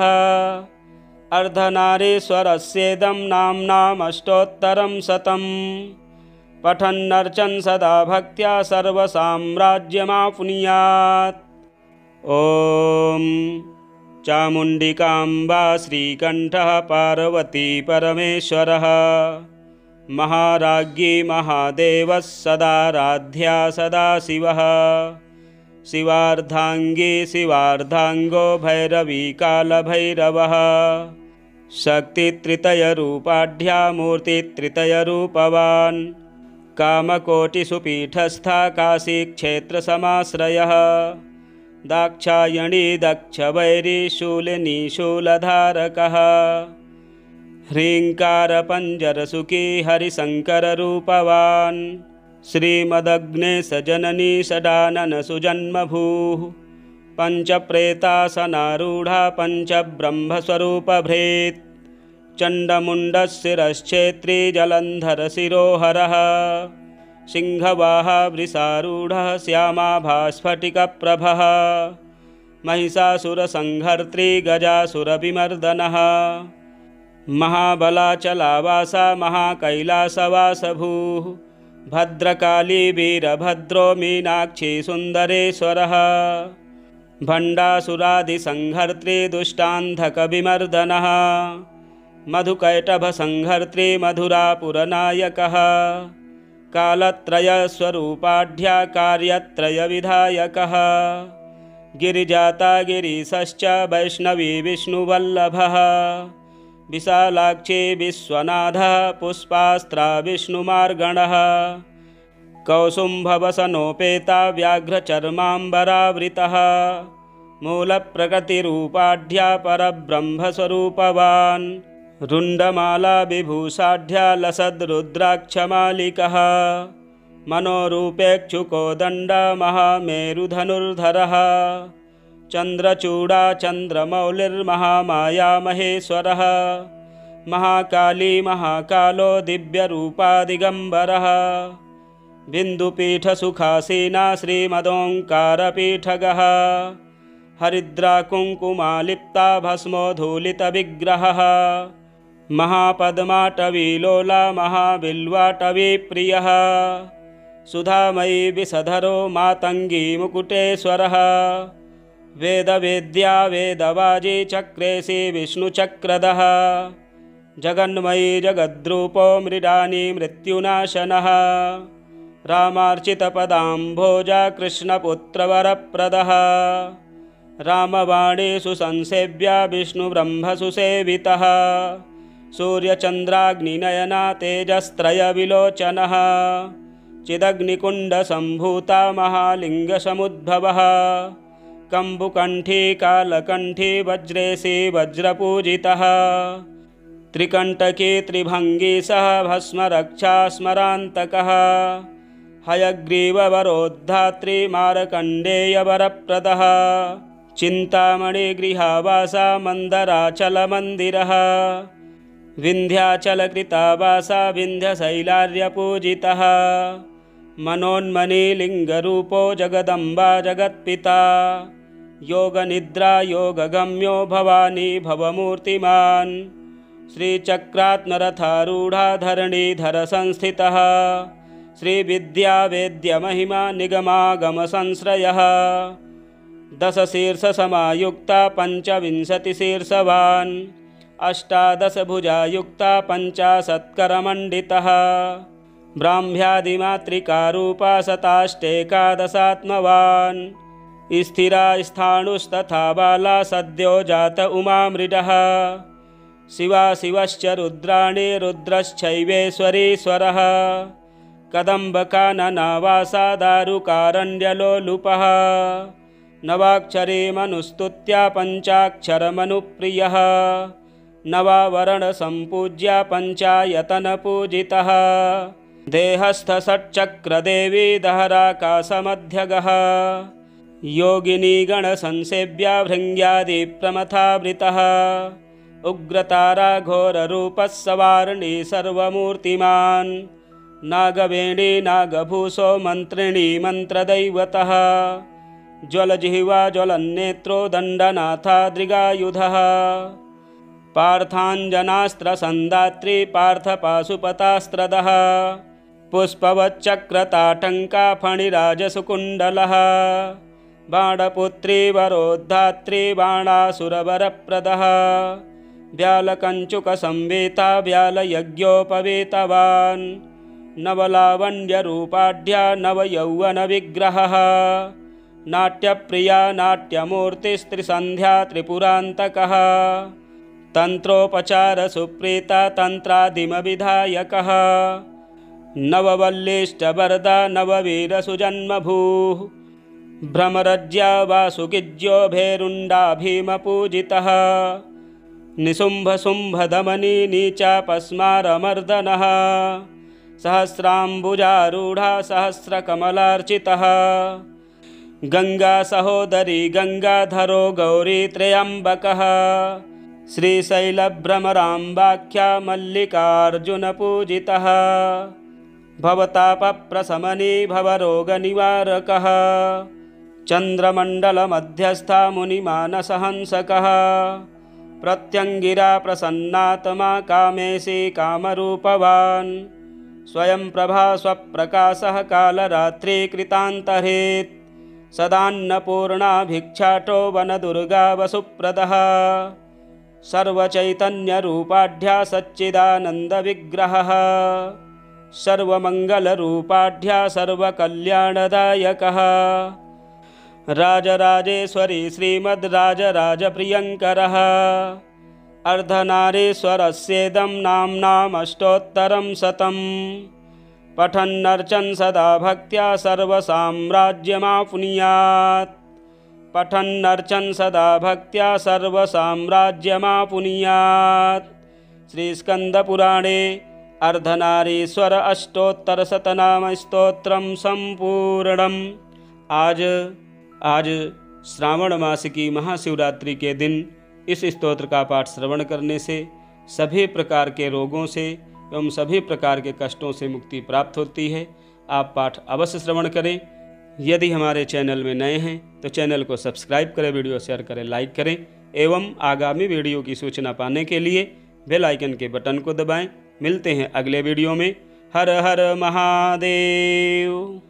अर्धनारीश्वरस्येदं नाम्नामष्टोत्तरं शतम् पठन्नर्चन् सदा भक्त्या सर्वसाम्राज्यमाप्नुयात्। ॐ चामुण्डिकाम्बा श्रीकण्ठः पार्वती परमेश्वरः महाराज्ञी महादेवः सदाराध्या सदाशिवः शिवार्धाङ्गी शिवार्धाङ्गो भैरवी कालभैरवः शक्तित्रितयरूपाढ्या मूर्तित्रितयरूपवान् कामकोटिसुपीठस्था काशीक्षेत्रसमाश्रयः दाक्षायणी दक्षवैरी शूलिनी शूलधारकः ह्रीङ्कारपञ्जरसुखी हरिशङ्कररूपवान् श्रीमदग्नेशजननी षडाननसुजन्मभूः पञ्चप्रेतासनारूढा पञ्चब्रह्मस्वरूपभृत् चण्डमुण्डशिरश्चेत्री जलन्धरशिरोहरः सिंहवाहा वृषारूढः श्यामाभास्फटिकप्रभः महिषासुरसंहर्त्री गजासुरविमर्दनः महाबलाचलावासा महाकैलासवासभूः भद्रकाली वीरभद्रो मीनाक्षी सुन्दरेश्वरः भण्डासुरादिसंहर्त्री दुष्टान्धकविमर्दनः मधुकैटभसंहर्त्री मधुरापुरनायकः कालत्रयस्वरूपाढ्या कार्यत्रयविधायकः गिरिजाता गिरीशश्च वैष्णवी विष्णुवल्लभः विशालाक्षी विश्वनाथः पुष्पास्त्रा विष्णुमार्गणः कौसुम्भवसनोपेता व्याघ्रचर्माम्बरावृतः मूलप्रकृतिरूपाढ्या परब्रह्मस्वरूपवान् रुण्डमाला विभूषाढ्या लसद्रुद्राक्षमालिकः मनोरूपेक्षुको दण्ड महामेरुधनुर्धरः चन्द्रचूडा चन्द्रमौलिर्महामाया महेश्वरः महाकाली महाकालो दिव्यरूपा दिगम्बरः बिन्दुपीठसुखासीना श्रीमदोङ्कारपीठगः हरिद्राकुङ्कुमालिप्ता भस्मोद्धूलितविग्रहः महापद्माटवीलोला महाबिल्वाटवीप्रियः सुधामयी विषधरो मातङ्गी मुकुटेश्वरः वेदवेद्या वेदवाजी चक्रेशी विष्णुचक्रधः जगन्मयी जगद्रूपो मृडानी मृत्युनाशनः रामार्चितपदाम्भोजा कृष्णपुत्रवरप्रदः रामवाणी सुसंसेव्या विष्णुब्रह्मसुसेवितः सूर्यचन्द्राग्निनयना तेजस्त्रयविलोचनः चिदग्निकुण्डसम्भूता महालिङ्गसमुद्भवः कम्बुकण्ठी कालकण्ठी वज्रेशी वज्रपूजितः त्रिकण्टकी त्रिभङ्गी सह भस्मरक्षा स्मरान्तकः हयग्रीववरोद्धात्री मार्कण्डेयवरप्रदः चिन्तामणिगृहावासा मन्दराचलमन्दिरः विन्ध्याचलकृतावासा विन्ध्यशैलार्यपूजितः मनोन्मनीलिङ्गरूपो जगदम्बा जगत्पिता योगनिद्रा योगगम्यो भवानी भवमूर्तिमान् श्रीचक्रात्मरथारूढा धरणीधर संस्थितः श्रीविद्यावेद्यमहिमा निगमागमसंश्रयः दशशीर्षसमायुक्ता पञ्चविंशतिशीर्षवान् अष्टादशभुजायुक्ता पञ्चाशत्करमण्डितः ब्राह्म्यादिमातृकारूपा शताष्टेकादशात्मवान् स्थिरा स्थाणुस्तथा बाला सद्यो जात उमामृडः शिवा शिवश्च रुद्राणि रुद्रश्चैवेश्वरीश्वरः कदम्बकाननावासा दारुकारण्यलोलुपः नवाक्षरी मनुस्तुत्या पञ्चाक्षरमनुप्रियः नवावरणसम्पूज्या पञ्चायतनपूजितः देहस्थषट्चक्रदेवी दहराकाशमध्यगः योगिनीगणसंसेव्या भृङ्ग्यादिप्रमथावृतः उग्रतारा घोररूपः सवार्णी सर्वमूर्तिमान् नागवेणी नागभूषो मन्त्रिणी मन्त्रदैवतः ज्वलजिह्वा ज्वलन्नेत्रो दण्डनाथादृगायुधः पार्थाञ्जनास्त्रसन्दात्री पार्थपाशुपतास्त्रदः पुष्पवच्चक्रताटङ्का फणिराजसुकुण्डलः बाणपुत्री वरोद्धात्री बाणासुरवरप्रदः व्यालकञ्चुकसंवेता व्यालयज्ञोपवेतवान् नवलावण्यरूपाढ्या नवयौवनविग्रहः नाट्यप्रिया नाट्यमूर्तिस्त्रिसन्ध्या त्रिपुरान्तकः तन्त्रोपचारसुप्रीता तन्त्रादिमविधायकः नववल्लीष्टवरदा नववीरसुजन्मभूः भ्रमरज्या वासुकिज्यो भेरुण्डा भीमपूजितः निशुम्भशुम्भदमनी नीचापस्मारमर्दनः सहस्राम्बुजारूढा सहस्रकमलार्चितः गङ्गासहोदरी गङ्गाधरो गौरी त्र्यम्बकः श्रीशैलभ्रमराम्बाख्या मल्लिकार्जुनपूजितः भवतापप्रशमनी भवरोगनिवारकः चन्द्रमण्डलमध्यस्था मुनिमानसहंसकः प्रत्यङ्गिरा प्रसन्नात्मा कामेशी कामरूपवान् स्वयं प्रभा स्वप्रकाशः कालरात्रिकृतान्तरेत् सदान्नपूर्णा भिक्षाटो वनदुर्गा वसुप्रदः सर्वचैतन्यरूपाढ्या सच्चिदानन्दविग्रहः सर्वमङ्गलरूपाढ्या सर्वकल्याणदायकः राजराजेश्वरी श्रीमद्राजराजप्रियङ्करः अर्धनारीश्वरस्येदं नाम्नामष्टोत्तरं शतं पठन्नर्चन् सदा भक्त्या सर्वसाम्राज्यमापुनुयात् पठन्नर्चन् सदा भक्त्या सर्वसाम्राज्यमापुनुयात् श्रीस्कंदपुराणे अर्धनारीश्वर अष्टोत्तरशतनाम स्तोत्रम संपूर्णम। आज श्रावण मास की महाशिवरात्रि के दिन इस स्तोत्र का पाठ श्रवण करने से सभी प्रकार के रोगों से एवं सभी प्रकार के कष्टों से मुक्ति प्राप्त होती है। आप पाठ अवश्य श्रवण करें। यदि हमारे चैनल में नए हैं तो चैनल को सब्सक्राइब करें, वीडियो शेयर करें, लाइक करें एवं आगामी वीडियो की सूचना पाने के लिए बेल आइकन के बटन को दबाएं। मिलते हैं अगले वीडियो में। हर हर महादेव।